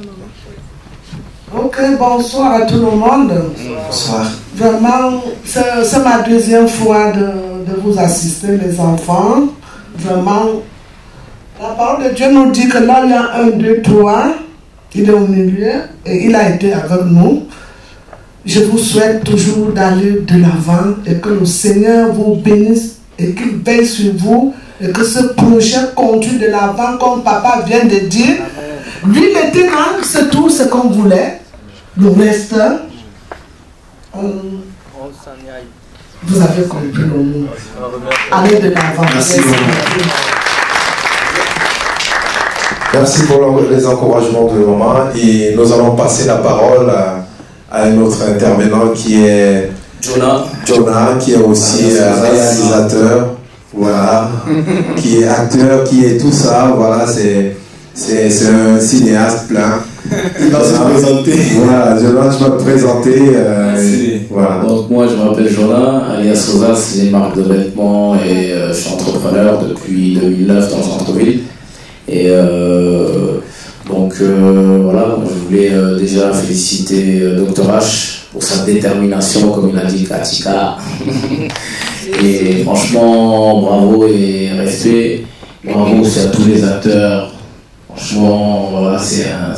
Ok, bonsoir à tout le monde. Bonsoir. Vraiment, c'est ma deuxième fois de vous assister, les enfants. Vraiment, la parole de Dieu nous dit que là, il y a 1, 2, 3, il est au milieu et il a été avec nous. Je vous souhaite toujours d'aller de l'avant et que le Seigneur vous bénisse et qu'il veille sur vous et que ce projet continue de l'avant, comme papa vient de dire. Lui, maintenant, c'est tout ce qu'on voulait. Le reste, vous avez compris le mot. Allez de l'avant. Merci. Merci pour les encouragements de maman. Et nous allons passer la parole à un autre intervenant qui est Jonah, qui est aussi réalisateur, voilà, qui est acteur, qui est tout ça, voilà, c'est un cinéaste plein. Il va se présenter. Voilà, Jonah, je vais me présenter. Voilà. Donc moi je m'appelle Jonah, alias Rosas, j'ai une marque de vêtements et je suis entrepreneur depuis 2009 dans le centre-ville. Et voilà, je voulais déjà féliciter Dr H pour sa détermination, comme il a dit Katika. Et franchement, bravo et respect. Bravo aussi à tous les acteurs. Franchement, voilà, c'est un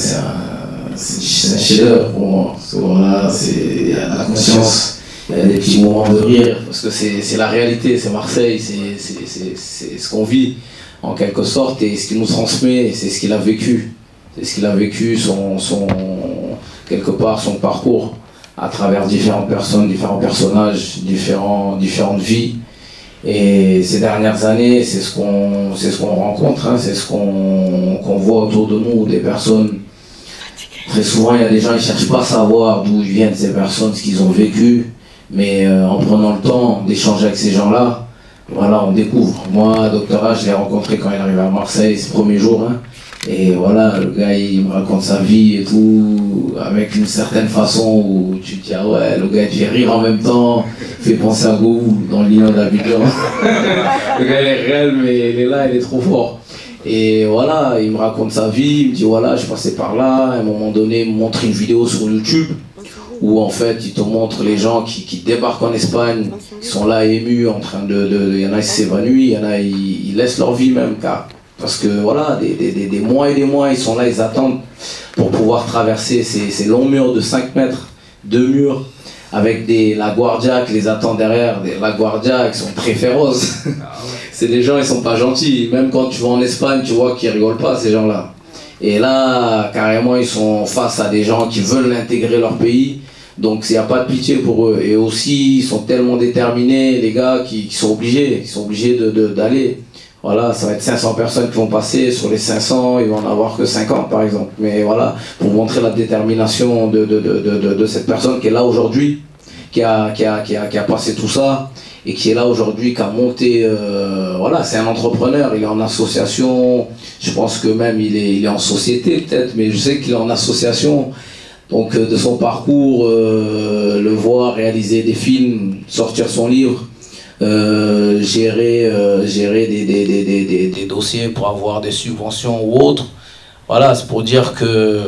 chef-d'œuvre pour moi. Voilà, il y a de la conscience, il y a des petits moments de rire, parce que c'est la réalité, c'est Marseille, c'est ce qu'on vit en quelque sorte, et ce qu'il nous transmet, c'est ce qu'il a vécu. C'est ce qu'il a vécu, quelque part son parcours, à travers différentes personnes, différents personnages, différentes vies. Et ces dernières années, c'est ce qu'on rencontre, hein, c'est ce qu'on voit autour de nous, des personnes. Très souvent, il y a des gens qui ne cherchent pas à savoir d'où viennent ces personnes, ce qu'ils ont vécu, mais en prenant le temps d'échanger avec ces gens-là, voilà, on découvre. Moi, Dr H, je l'ai rencontré quand il est arrivé à Marseille, ses premiers jours, hein, et voilà, le gars, il me raconte sa vie et tout, avec une certaine façon où tu te dis, ah ouais, le gars, il fait rire en même temps, il fait penser à Gou dans le Lion d'Abidjan. Le gars, il est réel, mais il est là, il est trop fort. Et voilà, il me raconte sa vie, il me dit, voilà, je passais par là, à un moment donné, il me montre une vidéo sur YouTube, où en fait, il te montre les gens qui débarquent en Espagne, qui sont là émus, en train il y en a qui s'évanouissent, il y en a ils laissent leur vie même, parce que voilà, des mois et des mois, ils sont là, ils attendent pour pouvoir traverser ces longs murs de 5 mètres, 2 murs, avec la Guardia qui les attend derrière, la Guardia qui sont très féroces. C'est des gens, ils sont pas gentils, même quand tu vas en Espagne, tu vois qu'ils rigolent pas, ces gens-là. Et là, carrément, ils sont face à des gens qui veulent intégrer leur pays, donc il n'y a pas de pitié pour eux. Et aussi, ils sont tellement déterminés, les gars, qui sont obligés d'aller. Voilà, ça va être 500 personnes qui vont passer, sur les 500, ils vont en avoir que 50 par exemple. Mais voilà, pour montrer la détermination de cette personne qui est là aujourd'hui, qui a passé tout ça, et qui est là aujourd'hui, qui a monté, voilà, c'est un entrepreneur, il est en association, je pense que même il est en société peut-être, mais je sais qu'il est en association. Donc de son parcours, le voir réaliser des films, sortir son livre, gérer des dossiers pour avoir des subventions ou autres. Voilà, c'est pour dire que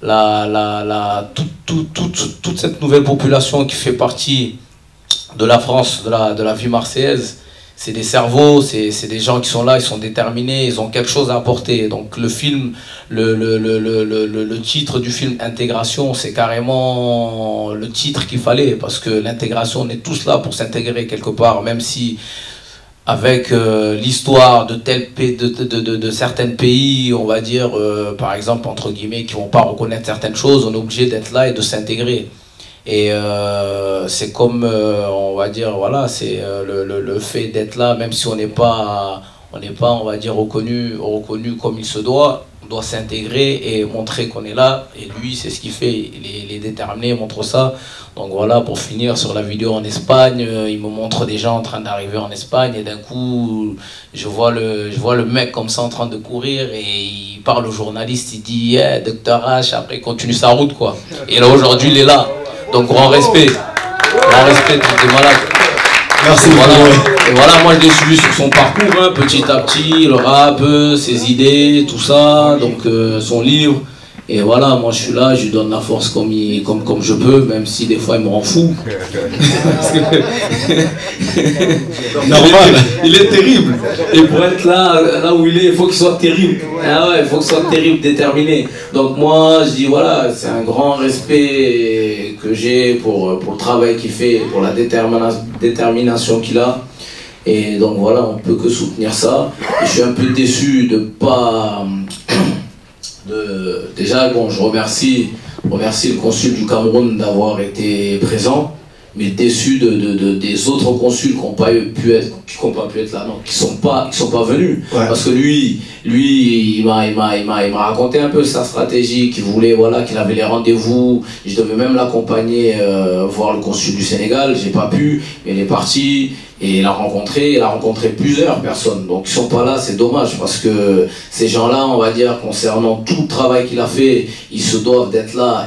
toute cette nouvelle population qui fait partie de la France, de la vie marseillaise, c'est des cerveaux, c'est des gens qui sont là, ils sont déterminés, ils ont quelque chose à apporter. Donc le film, le titre du film Intégration, c'est carrément le titre qu'il fallait, parce que l'intégration, on est tous là pour s'intégrer quelque part, même si avec l'histoire de certains pays, on va dire, par exemple, entre guillemets, qui ne vont pas reconnaître certaines choses, on est obligé d'être là et de s'intégrer. Et c'est comme, on va dire, voilà, c'est le fait d'être là, même si on n'est pas, on va dire, reconnu comme il se doit, on doit s'intégrer et montrer qu'on est là. Et lui, c'est ce qu'il fait, il est déterminé, il montre ça. Donc voilà, pour finir sur la vidéo en Espagne, il me montre des gens en train d'arriver en Espagne, et d'un coup, je vois le mec comme ça en train de courir, et il parle au journaliste, il dit yeah, Dr H, après il continue sa route, quoi. Et là, aujourd'hui, il est là. Donc grand respect, tout est malade. Merci. Et voilà, moi je l'ai suivi sur son parcours, hein, petit à petit, le rap, ses idées, tout ça, donc son livre. Et voilà, moi je suis là, je lui donne la force comme je peux, même si des fois il me rend fou. Normal. Il est terrible. Et pour être là où il est, il faut qu'il soit terrible. Ah ouais, il faut qu'il soit terrible, déterminé. Donc moi je dis voilà, c'est un grand respect que j'ai pour le travail qu'il fait, pour la détermination qu'il a. Et donc voilà, on ne peut que soutenir ça. Et je suis un peu déçu de pas... Déjà, bon, je remercie le consul du Cameroun d'avoir été présent, mais déçu des autres consuls qui n'ont pas pu être là, non, qui sont pas venus. Ouais. Parce que lui, il m'a raconté un peu sa stratégie, qu'il voulait, voilà, qu'il avait les rendez-vous. Je devais même l'accompagner voir le consul du Sénégal, j'ai pas pu, mais il est parti. Et il a rencontré plusieurs personnes. Donc ils sont pas là, c'est dommage, parce que ces gens-là, on va dire, concernant tout le travail qu'il a fait, ils se doivent d'être là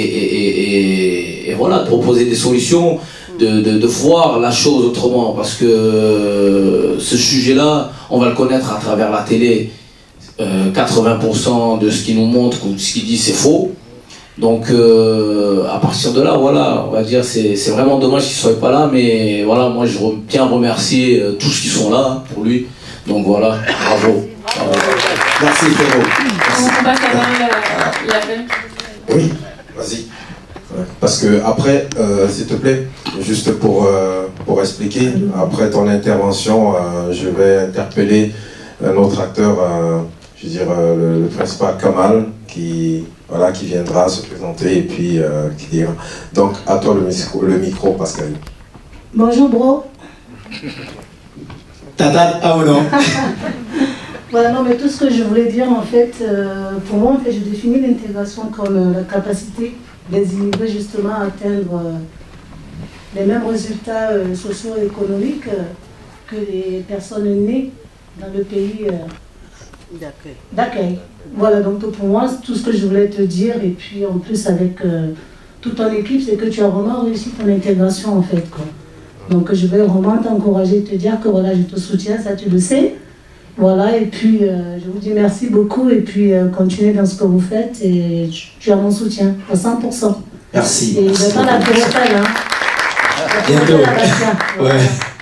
et voilà, de proposer des solutions, de voir la chose autrement, parce que ce sujet-là, on va le connaître à travers la télé. 80% de ce qu'il nous montre ou de ce qu'il dit, c'est faux. Donc à partir de là, voilà, on va dire, c'est vraiment dommage qu'il ne soit pas là, mais voilà, moi je tiens à remercier tous ceux qui sont là pour lui. Donc voilà, bravo. Merci Féro. On passe à la Oui, vas-y. Parce que après, s'il te plaît, juste pour expliquer, après ton intervention, je vais interpeller un autre acteur, je veux dire le principal Kamal, qui viendra se présenter et puis qui dira. Donc à toi le micro Pascal. Bonjour bro. Tata, ah ou non? Voilà, non, mais tout ce que je voulais dire, en fait, pour moi, en fait, je définis l'intégration comme la capacité des immigrés, justement, à atteindre les mêmes résultats socio-économiques que les personnes nées dans le pays d'accueil. Voilà, donc pour moi, tout ce que je voulais te dire, et puis en plus avec toute ton équipe, c'est que tu as vraiment réussi ton intégration, en fait, quoi. Donc je vais vraiment t'encourager et te dire que voilà, je te soutiens, ça tu le sais. Voilà, et puis je vous dis merci beaucoup et puis continuez dans ce que vous faites et tu as mon soutien à 100%. Merci. Et je pas la tour Eiffel, hein. Bientôt. Ouais.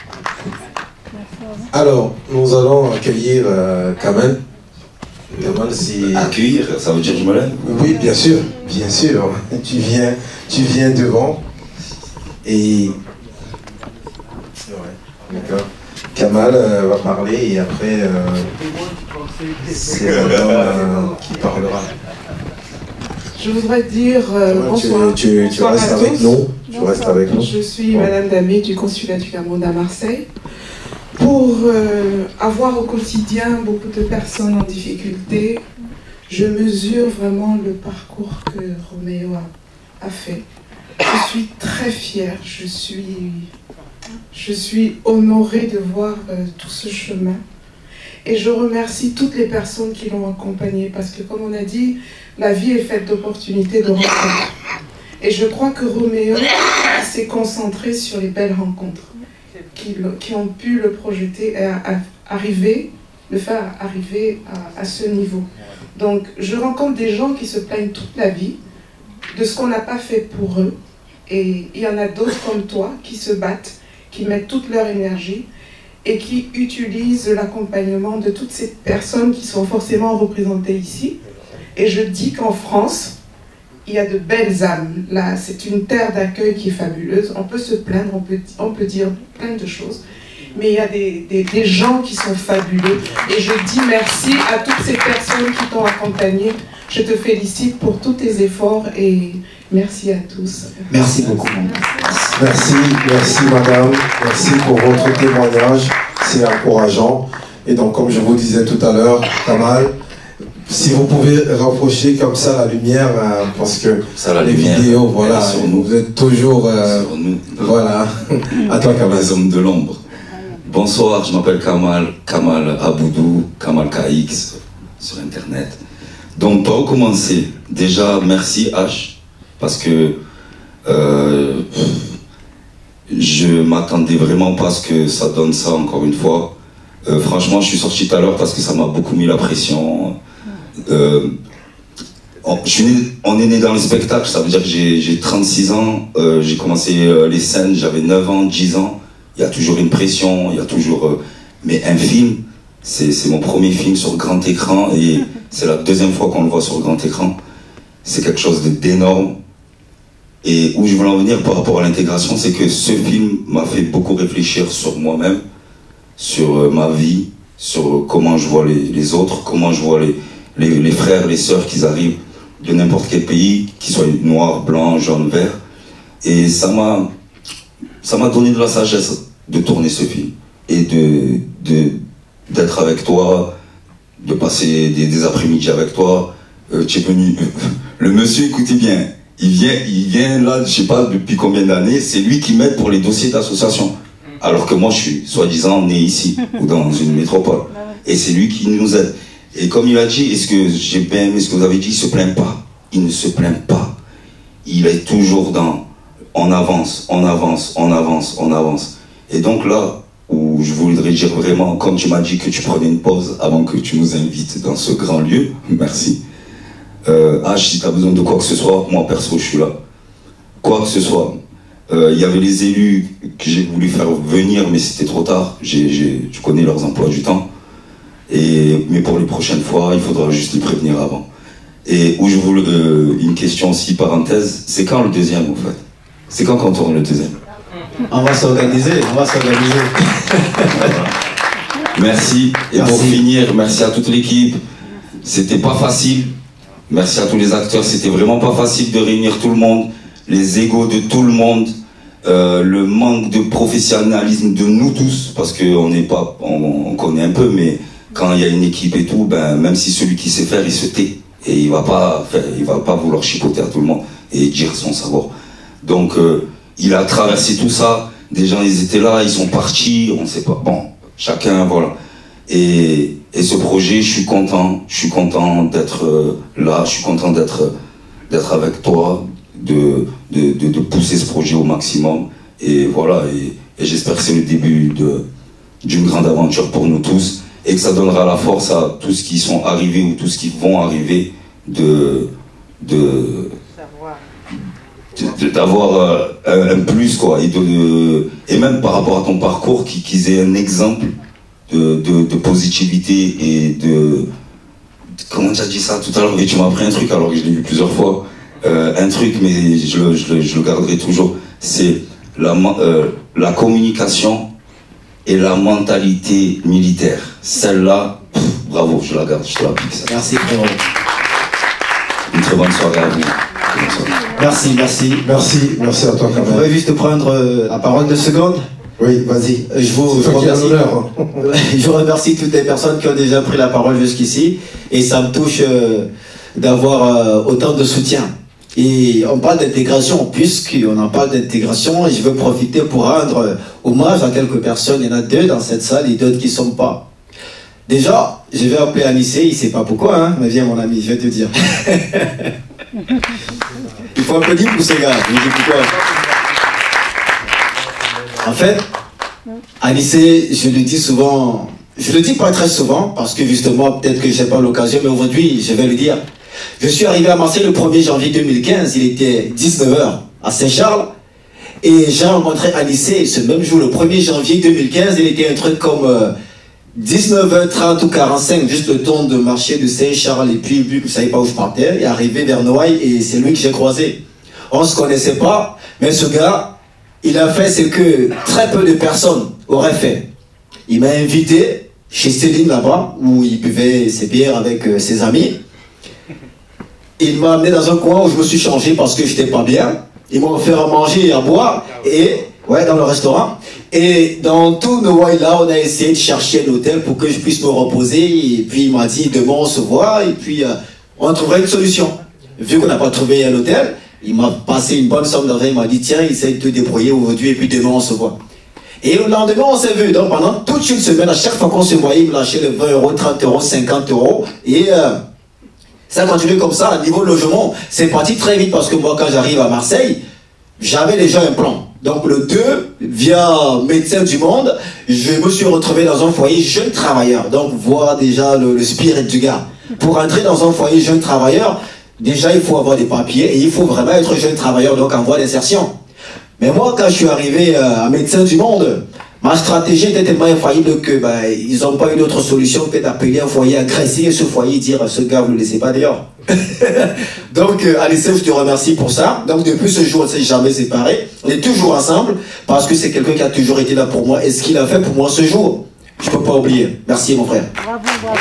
Alors, nous allons accueillir Kamel. Kamel, si... Accueillir, ça veut dire je me lève? Oui, bien sûr, bien sûr. Tu viens devant et... Ouais, d'accord. Kamal va parler et après c'est madame qui parlera. Je voudrais dire bonsoir. Tu Bonsoir restes à avec tous. nous. Tu restes avec nous. Je suis Madame Damé du Consulat du Cameroun à Marseille. Pour avoir au quotidien beaucoup de personnes en difficulté, je mesure vraiment le parcours que Roméo a fait. Je suis très fière, je suis honorée de voir tout ce chemin. Et je remercie toutes les personnes qui l'ont accompagné parce que, comme on a dit, la vie est faite d'opportunités, de rencontres. Et je crois que Roméo s'est concentré sur les belles rencontres qui ont pu le projeter et le faire arriver à ce niveau. Donc, je rencontre des gens qui se plaignent toute la vie de ce qu'on n'a pas fait pour eux. Et il y en a d'autres comme toi qui se battent, qui mettent toute leur énergie et qui utilisent l'accompagnement de toutes ces personnes qui sont forcément représentées ici. Et je dis qu'en France, il y a de belles âmes. Là, c'est une terre d'accueil qui est fabuleuse. On peut se plaindre, on peut dire plein de choses. Mais il y a des gens qui sont fabuleux. Et je dis merci à toutes ces personnes qui t'ont accompagné. Je te félicite pour tous tes efforts et merci à tous. Merci beaucoup. Merci madame. Merci pour votre témoignage. C'est encourageant. Et donc, comme je vous disais tout à l'heure, Kamal, si vous pouvez rapprocher comme ça la lumière, parce que ça, les vidéos, voilà, vous êtes toujours... sur nous. Voilà. À toi, Kamal. Les hommes de l'ombre. Bonsoir, je m'appelle Kamal Aboudou, Kamal KX sur Internet. Donc, pour recommencer, déjà, merci H, parce que je m'attendais vraiment pas à ce que ça donne ça, encore une fois. Franchement, je suis sorti tout à l'heure parce que ça m'a beaucoup mis la pression. On est né dans le spectacle, ça veut dire que j'ai 36 ans, j'ai commencé les scènes, j'avais 9 ans, 10 ans. Il y a toujours une pression, il y a toujours... mais un film, c'est mon premier film sur grand écran et c'est la deuxième fois qu'on le voit sur grand écran. C'est quelque chose d'énorme. Et où je voulais en venir par rapport à l'intégration, c'est que ce film m'a fait beaucoup réfléchir sur moi-même, sur ma vie, sur comment je vois les autres, comment je vois les frères, les sœurs qui arrivent de n'importe quel pays, qu'ils soient noirs, blancs, jaunes, verts. Et ça m'a donné de la sagesse de tourner ce film et d'être avec toi, de passer des après-midi avec toi. Tu es venu, le monsieur, écoutez bien, il vient là, je sais pas depuis combien d'années, c'est lui qui m'aide pour les dossiers d'association. Alors que moi, je suis soi-disant né ici ou dans une métropole. Et c'est lui qui nous aide. Et comme il a dit, est-ce que j'ai bien aimé ce que vous avez dit, il ne se plaint pas. Il ne se plaint pas. Il est toujours dans on avance, on avance, on avance, on avance. Et donc là, où je voudrais dire vraiment, comme tu m'as dit que tu prenais une pause avant que tu nous invites dans ce grand lieu, merci. H, si tu as besoin de quoi que ce soit, moi perso, je suis là. Quoi que ce soit. Il y avait les élus que j'ai voulu faire venir, mais c'était trop tard. Tu connais leurs emplois du temps. Mais pour les prochaines fois, il faudra juste les prévenir avant. Et où je voulais une question aussi, parenthèse, c'est quand le deuxième en fait? C'est quand qu'on tourne le deuxième? On va s'organiser, on va s'organiser. Merci. Et Merci. pour finir, merci à toute l'équipe. C'était pas facile. Merci à tous les acteurs. C'était vraiment pas facile de réunir tout le monde, les égos de tout le monde, le manque de professionnalisme de nous tous, parce qu'on n'est pas, on connaît un peu, mais quand il y a une équipe et tout, ben même si celui qui sait faire, il se tait et il va pas vouloir chipoter à tout le monde et dire son savoir. Donc il a traversé tout ça. Des gens, ils étaient là, ils sont partis, on sait pas. Bon, chacun, voilà. Et ce projet, je suis content d'être là, je suis content d'être avec toi, de pousser ce projet au maximum. Et voilà, et j'espère que c'est le début d'une grande aventure pour nous tous, et que ça donnera la force à tous ceux qui sont arrivés ou tous ceux qui vont arriver d'avoir un plus, quoi, et même par rapport à ton parcours, qu'ils aient un exemple de positivité et comment tu as dit ça tout à l'heure, et tu m'as appris un truc alors que je l'ai vu plusieurs fois, un truc, mais je le garderai toujours, c'est la communication et la mentalité militaire. Celle-là, bravo, je la garde, je te la pique. Merci frérot. Une très bonne soirée à vous. Merci, merci. Merci à toi, Je voudrais juste prendre la parole 2 secondes. Oui, vas-y. Je vous remercie. Je remercie toutes les personnes qui ont déjà pris la parole jusqu'ici. Et ça me touche d'avoir autant de soutien. Et on parle d'intégration, puisqu'on en parle d'intégration, et je veux profiter pour rendre hommage à quelques personnes. Il y en a 2 dans cette salle et d'autres qui ne sont pas. Déjà, je vais appeler Anissé, il ne sait pas pourquoi, hein, mais viens mon ami, je vais te dire. Il faut applaudir pour ces gars, je vous dis pourquoi. En fait, Anissé, je le dis souvent, je le dis pas très souvent, parce que justement, peut-être que je n'ai pas l'occasion, mais aujourd'hui, je vais le dire. Je suis arrivé à Marseille le 1er janvier 2015, il était 19h à Saint-Charles, et j'ai rencontré Anissé ce même jour, le 1er janvier 2015, il était un truc comme 19h30 ou 45, juste le temps de marcher de Saint-Charles, et puis vu que je ne savais pas où je partais, et arrivé vers Noailles, et c'est lui que j'ai croisé. On ne se connaissait pas, mais ce gars, il a fait ce que très peu de personnes auraient fait. Il m'a invité chez Céline là-bas, où il buvait ses bières avec ses amis. Il m'a amené dans un coin où je me suis changé parce que j'étais pas bien. Ils m'ont offert à manger et à boire, et ouais, dans le restaurant. Et dans tout Noailles là, on a essayé de chercher un hôtel pour que je puisse me reposer. Et puis il m'a dit demain on se voit, et puis on trouvera une solution. Vu qu'on n'a pas trouvé un hôtel, il m'a passé une bonne somme d'argent. Il m'a dit tiens, essaye de te débrouiller aujourd'hui, et puis demain on se voit. Et le lendemain on s'est vu. Donc pendant toute une semaine, à chaque fois qu'on se voyait, il me lâchait les 20 €, 30 €, 50 €. Et ça a continué comme ça. À niveau logement, c'est parti très vite parce que moi, quand j'arrive à Marseille, j'avais déjà un plan. Donc le 2, via Médecins du Monde, je me suis retrouvé dans un foyer jeune travailleur. Donc voir déjà le spirit du gars. Pour entrer dans un foyer jeune travailleur, déjà il faut avoir des papiers et il faut vraiment être jeune travailleur, donc en voie d'insertion. Mais moi, quand je suis arrivé à Médecins du Monde, ma stratégie était tellement infaillible que ils n'ont pas eu d'autre solution que d'appeler un foyer agressé et ce foyer dire ce gars, vous ne le laissez pas dehors. Donc, Anissé, je te remercie pour ça. Donc, depuis ce jour, on ne s'est jamais séparés. On est toujours ensemble parce que c'est quelqu'un qui a toujours été là pour moi. Et ce qu'il a fait pour moi ce jour, je ne peux pas oublier. Merci, mon frère. Bravo, bravo.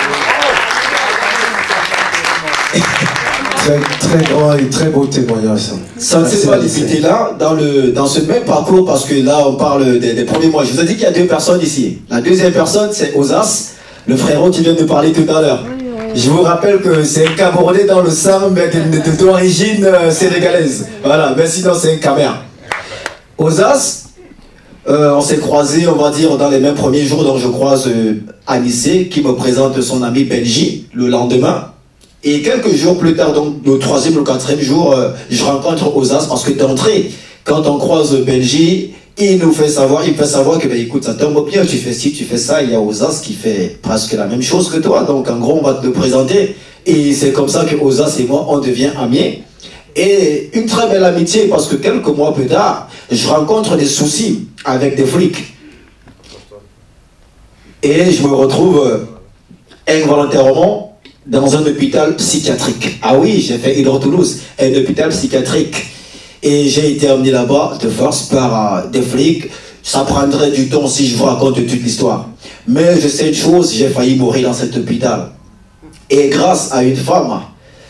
Très grand et très beau témoignage. Ça ne s'est pas limité là, dans ce même parcours, parce que là, on parle des premiers mois. Je vous ai dit qu'il y a 2 personnes ici. La deuxième personne, c'est Osas, le frérot qui vient de parler tout à l'heure. Je vous rappelle que c'est un Camerounais dans le sang, mais d'origine sénégalaise. Voilà, mais sinon c'est un Camer. Osas, on s'est croisés, on va dire, dans les mêmes premiers jours, donc je croise Anissé, qui me présente son ami Benji, le lendemain. Et quelques jours plus tard, donc le 3e, le 4e jour, je rencontre Osas, parce que d'entrée, quand on croise Benji, il nous fait savoir, que, écoute, ça tombe bien, tu fais ci, tu fais ça, il y a Osas qui fait presque la même chose que toi, donc en gros, on va te présenter. Et c'est comme ça que Osas et moi, on devient amis. Et une très belle amitié, parce que quelques mois plus tard, je rencontre des soucis avec des flics. Et je me retrouve involontairement dans un hôpital psychiatrique. Ah oui, j'ai fait Hydro-Toulouse, un hôpital psychiatrique. Et j'ai été amené là-bas de force par des flics. Ça prendrait du temps si je vous raconte toute l'histoire. Mais je sais une chose, j'ai failli mourir dans cet hôpital. Et grâce à une femme,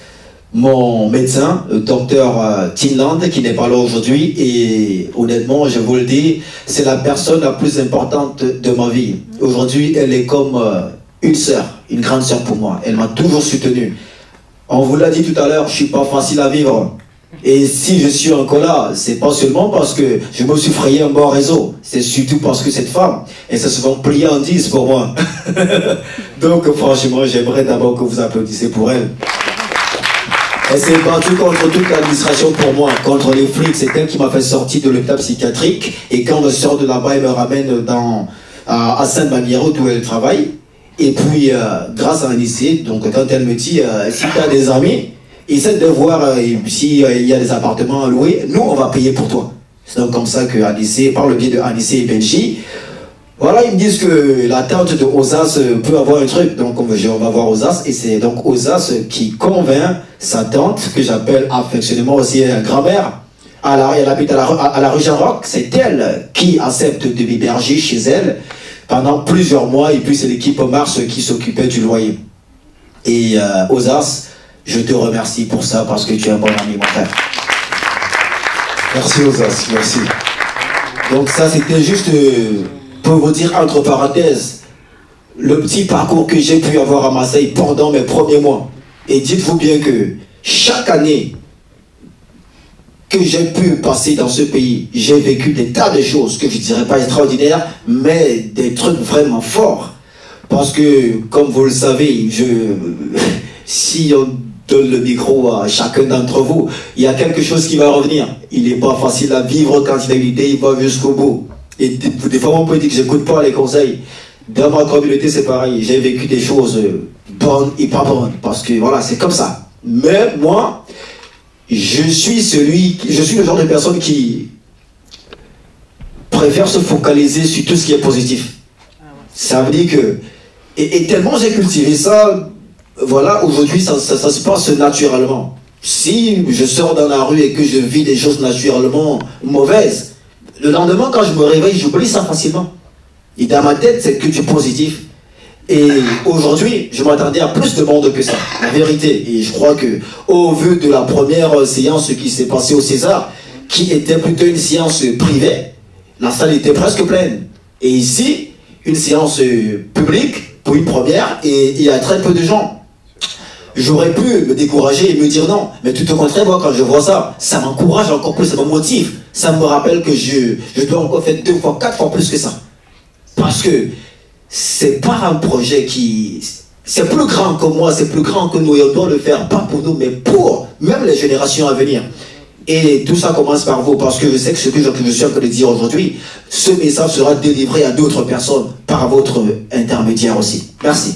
mon médecin, le docteur Tinland, qui n'est pas là aujourd'hui, et honnêtement, je vous le dis, c'est la personne la plus importante de ma vie. Aujourd'hui, elle est comme une sœur, une grande sœur pour moi. Elle m'a toujours soutenu. On vous l'a dit tout à l'heure, je ne suis pas facile à vivre. Et si je suis encore là, c'est pas seulement parce que je me suis frayé un bon réseau, c'est surtout parce que cette femme, elle s'est souvent pliée en 10 pour moi. Donc franchement, j'aimerais d'abord que vous applaudissiez pour elle. Elle s'est battue contre toute l'administration pour moi, contre les flics. C'est elle qui m'a fait sortir de l'hôpital psychiatrique. Et quand je sors de là-bas, elle me ramène à Sainte-Manière où elle travaille. Et puis, grâce à un lycée, donc quand elle me dit, si tu as des amis, essaie de voir s'il y a des appartements à louer, nous on va payer pour toi. C'est donc comme ça que Anissé, par le biais de Anissé et Benji, voilà, ils me disent que la tante de Osas peut avoir un truc, donc on va voir Osas, et c'est donc Osas qui convainc sa tante, que j'appelle affectionnément aussi grand-mère. Elle habite à la rue Jean-Roch, c'est elle qui accepte de m'héberger chez elle pendant plusieurs mois, et puis c'est l'équipe Mars qui s'occupait du loyer. Et Osas, je te remercie pour ça parce que tu es un bon ami, mon frère. Merci Osas, merci. Donc ça, c'était juste pour vous dire, entre parenthèses, le petit parcours que j'ai pu avoir à Marseille pendant mes premiers mois. Et dites-vous bien que chaque année que j'ai pu passer dans ce pays, j'ai vécu des tas de choses que je ne dirais pas extraordinaires, mais des trucs vraiment forts. Parce que, comme vous le savez, si on donne le micro à chacun d'entre vous, il y a quelque chose qui va revenir. Il n'est pas facile à vivre quand il a une idée, il va jusqu'au bout. Et des fois, on peut dire que je n'écoute pas les conseils. Dans ma communauté, c'est pareil. J'ai vécu des choses bonnes et pas bonnes. Parce que voilà, c'est comme ça. Mais moi, je suis le genre de personne qui préfère se focaliser sur tout ce qui est positif. Ça veut dire que... Et tellement j'ai cultivé ça... Voilà, aujourd'hui, ça se passe naturellement. Si je sors dans la rue et que je vis des choses naturellement mauvaises, le lendemain, quand je me réveille, j'oublie ça facilement. Et dans ma tête, c'est que du positif. Et aujourd'hui, je m'attendais à plus de monde que ça, la vérité. Et je crois que, au vu de la première séance qui s'est passée au César, qui était plutôt une séance privée, la salle était presque pleine. Et ici, une séance publique, pour une première, et il y a très peu de gens. J'aurais pu me décourager et me dire non. Mais tout au contraire, moi, quand je vois ça, ça m'encourage encore plus, ça me motive. Ça me rappelle que je dois encore faire 2 fois, 4 fois plus que ça. Parce que c'est pas un projet qui... C'est plus grand que moi, c'est plus grand que nous. Et on doit le faire, pas pour nous, mais pour même les générations à venir. Et tout ça commence par vous, parce que je sais que ce que je suis en train de dire aujourd'hui, ce message sera délivré à d'autres personnes par votre intermédiaire aussi. Merci.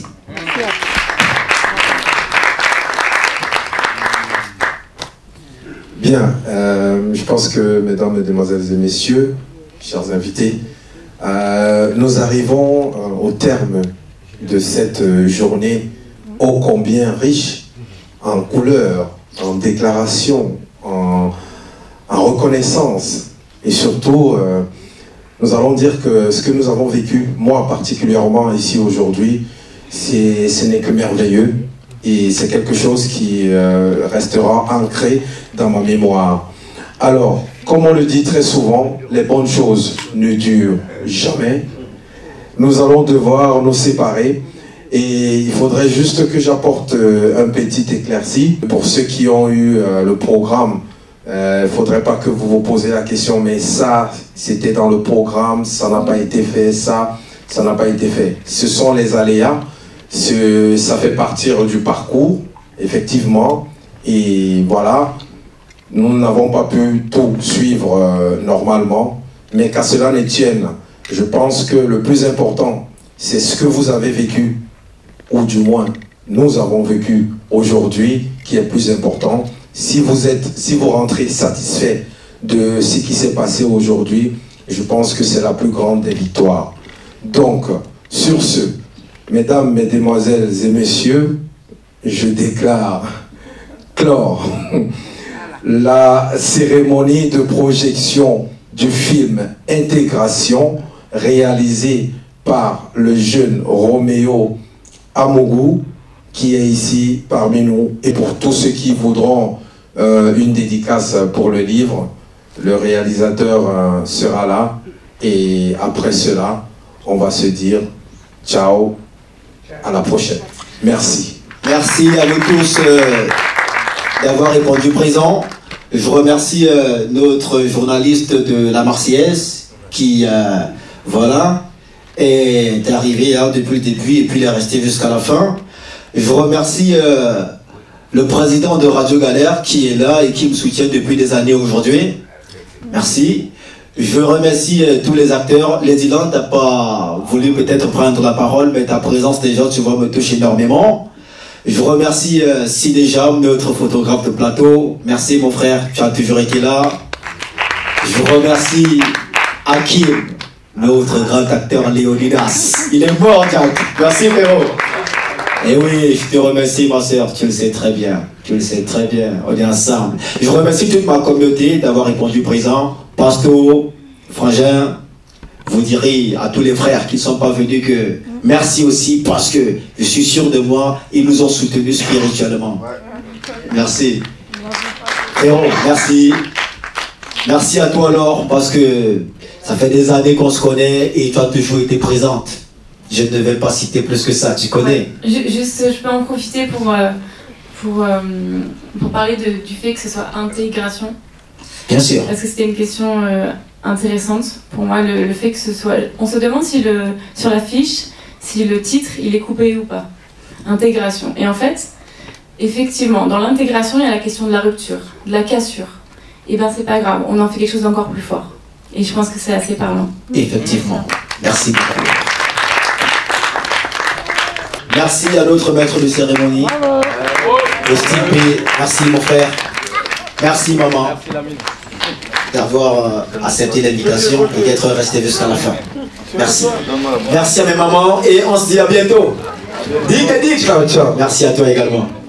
Bien, je pense que, mesdames, mesdemoiselles et messieurs, chers invités, nous arrivons au terme de cette journée ô combien riche en couleurs, en déclarations, en reconnaissance. Et surtout, nous allons dire que ce que nous avons vécu, moi particulièrement ici aujourd'hui, ce n'est que merveilleux. Et c'est quelque chose qui restera ancré dans ma mémoire. Alors, comme on le dit très souvent, les bonnes choses ne durent jamais. Nous allons devoir nous séparer. Et il faudrait juste que j'apporte un petit éclairci. Pour ceux qui ont eu le programme, il ne faudrait pas que vous vous posiez la question, mais ça, c'était dans le programme, ça n'a pas été fait, ça n'a pas été fait. Ce sont les aléas. Ça fait partir du parcours, effectivement, et voilà, nous n'avons pas pu tout suivre normalement, mais qu'à cela ne tienne, je pense que le plus important, c'est ce que vous avez vécu, ou du moins, nous avons vécu aujourd'hui, qui est plus important. Si vous rentrez satisfait de ce qui s'est passé aujourd'hui, je pense que c'est la plus grande des victoires. Donc, sur ce, Mesdames, Mesdemoiselles et Messieurs, je déclare clore la cérémonie de projection du film Intégration réalisé par le jeune Roméo Amougou qui est ici parmi nous, et pour tous ceux qui voudront une dédicace pour le livre, le réalisateur sera là, et après cela on va se dire ciao, à la prochaine. Merci. Merci à vous tous d'avoir répondu présent. Je remercie notre journaliste de la Marseillaise qui, voilà, est arrivé depuis le début et puis il est resté jusqu'à la fin. Je remercie le président de Radio Galère qui est là et qui me soutient depuis des années aujourd'hui. Merci. Je remercie tous les acteurs. Ladyland, tu n'as pas voulu peut-être prendre la parole, mais ta présence déjà, tu vois, me touche énormément. Je remercie Sidejam, notre photographe de plateau. Merci mon frère, tu as toujours été là. Je remercie Hakim, notre grand acteur Léonidas. Il est mort, Jack. Merci frérot. Et oui, je te remercie ma soeur, tu le sais très bien. Tu le sais très bien, on est ensemble. Je remercie toute ma communauté d'avoir répondu présent. Pasto, Frangin, vous direz à tous les frères qui ne sont pas venus que merci aussi parce que je suis sûr de moi, ils nous ont soutenus spirituellement. Merci. Frérot, merci. Merci à toi Laure parce que ça fait des années qu'on se connaît et tu as toujours été présente. Je ne vais pas citer plus que ça, tu connais. Juste, je peux en profiter pour parler du fait que ce soit intégration. Bien sûr. Parce que c'était une question intéressante pour moi, le fait que ce soit... On se demande si sur l'affiche, si le titre, il est coupé ou pas. Intégration. Et en fait, effectivement, dans l'intégration, il y a la question de la rupture, de la cassure. Et bien, c'est pas grave, on en fait quelque chose d'encore plus fort. Et je pense que c'est assez parlant. Effectivement. Merci beaucoup. Merci à notre maître de cérémonie. Merci mon frère. Merci maman d'avoir accepté l'invitation et d'être resté jusqu'à la fin. Merci. Merci à mes mamans et on se dit à bientôt. Dick. Ciao, ciao. Merci à toi également.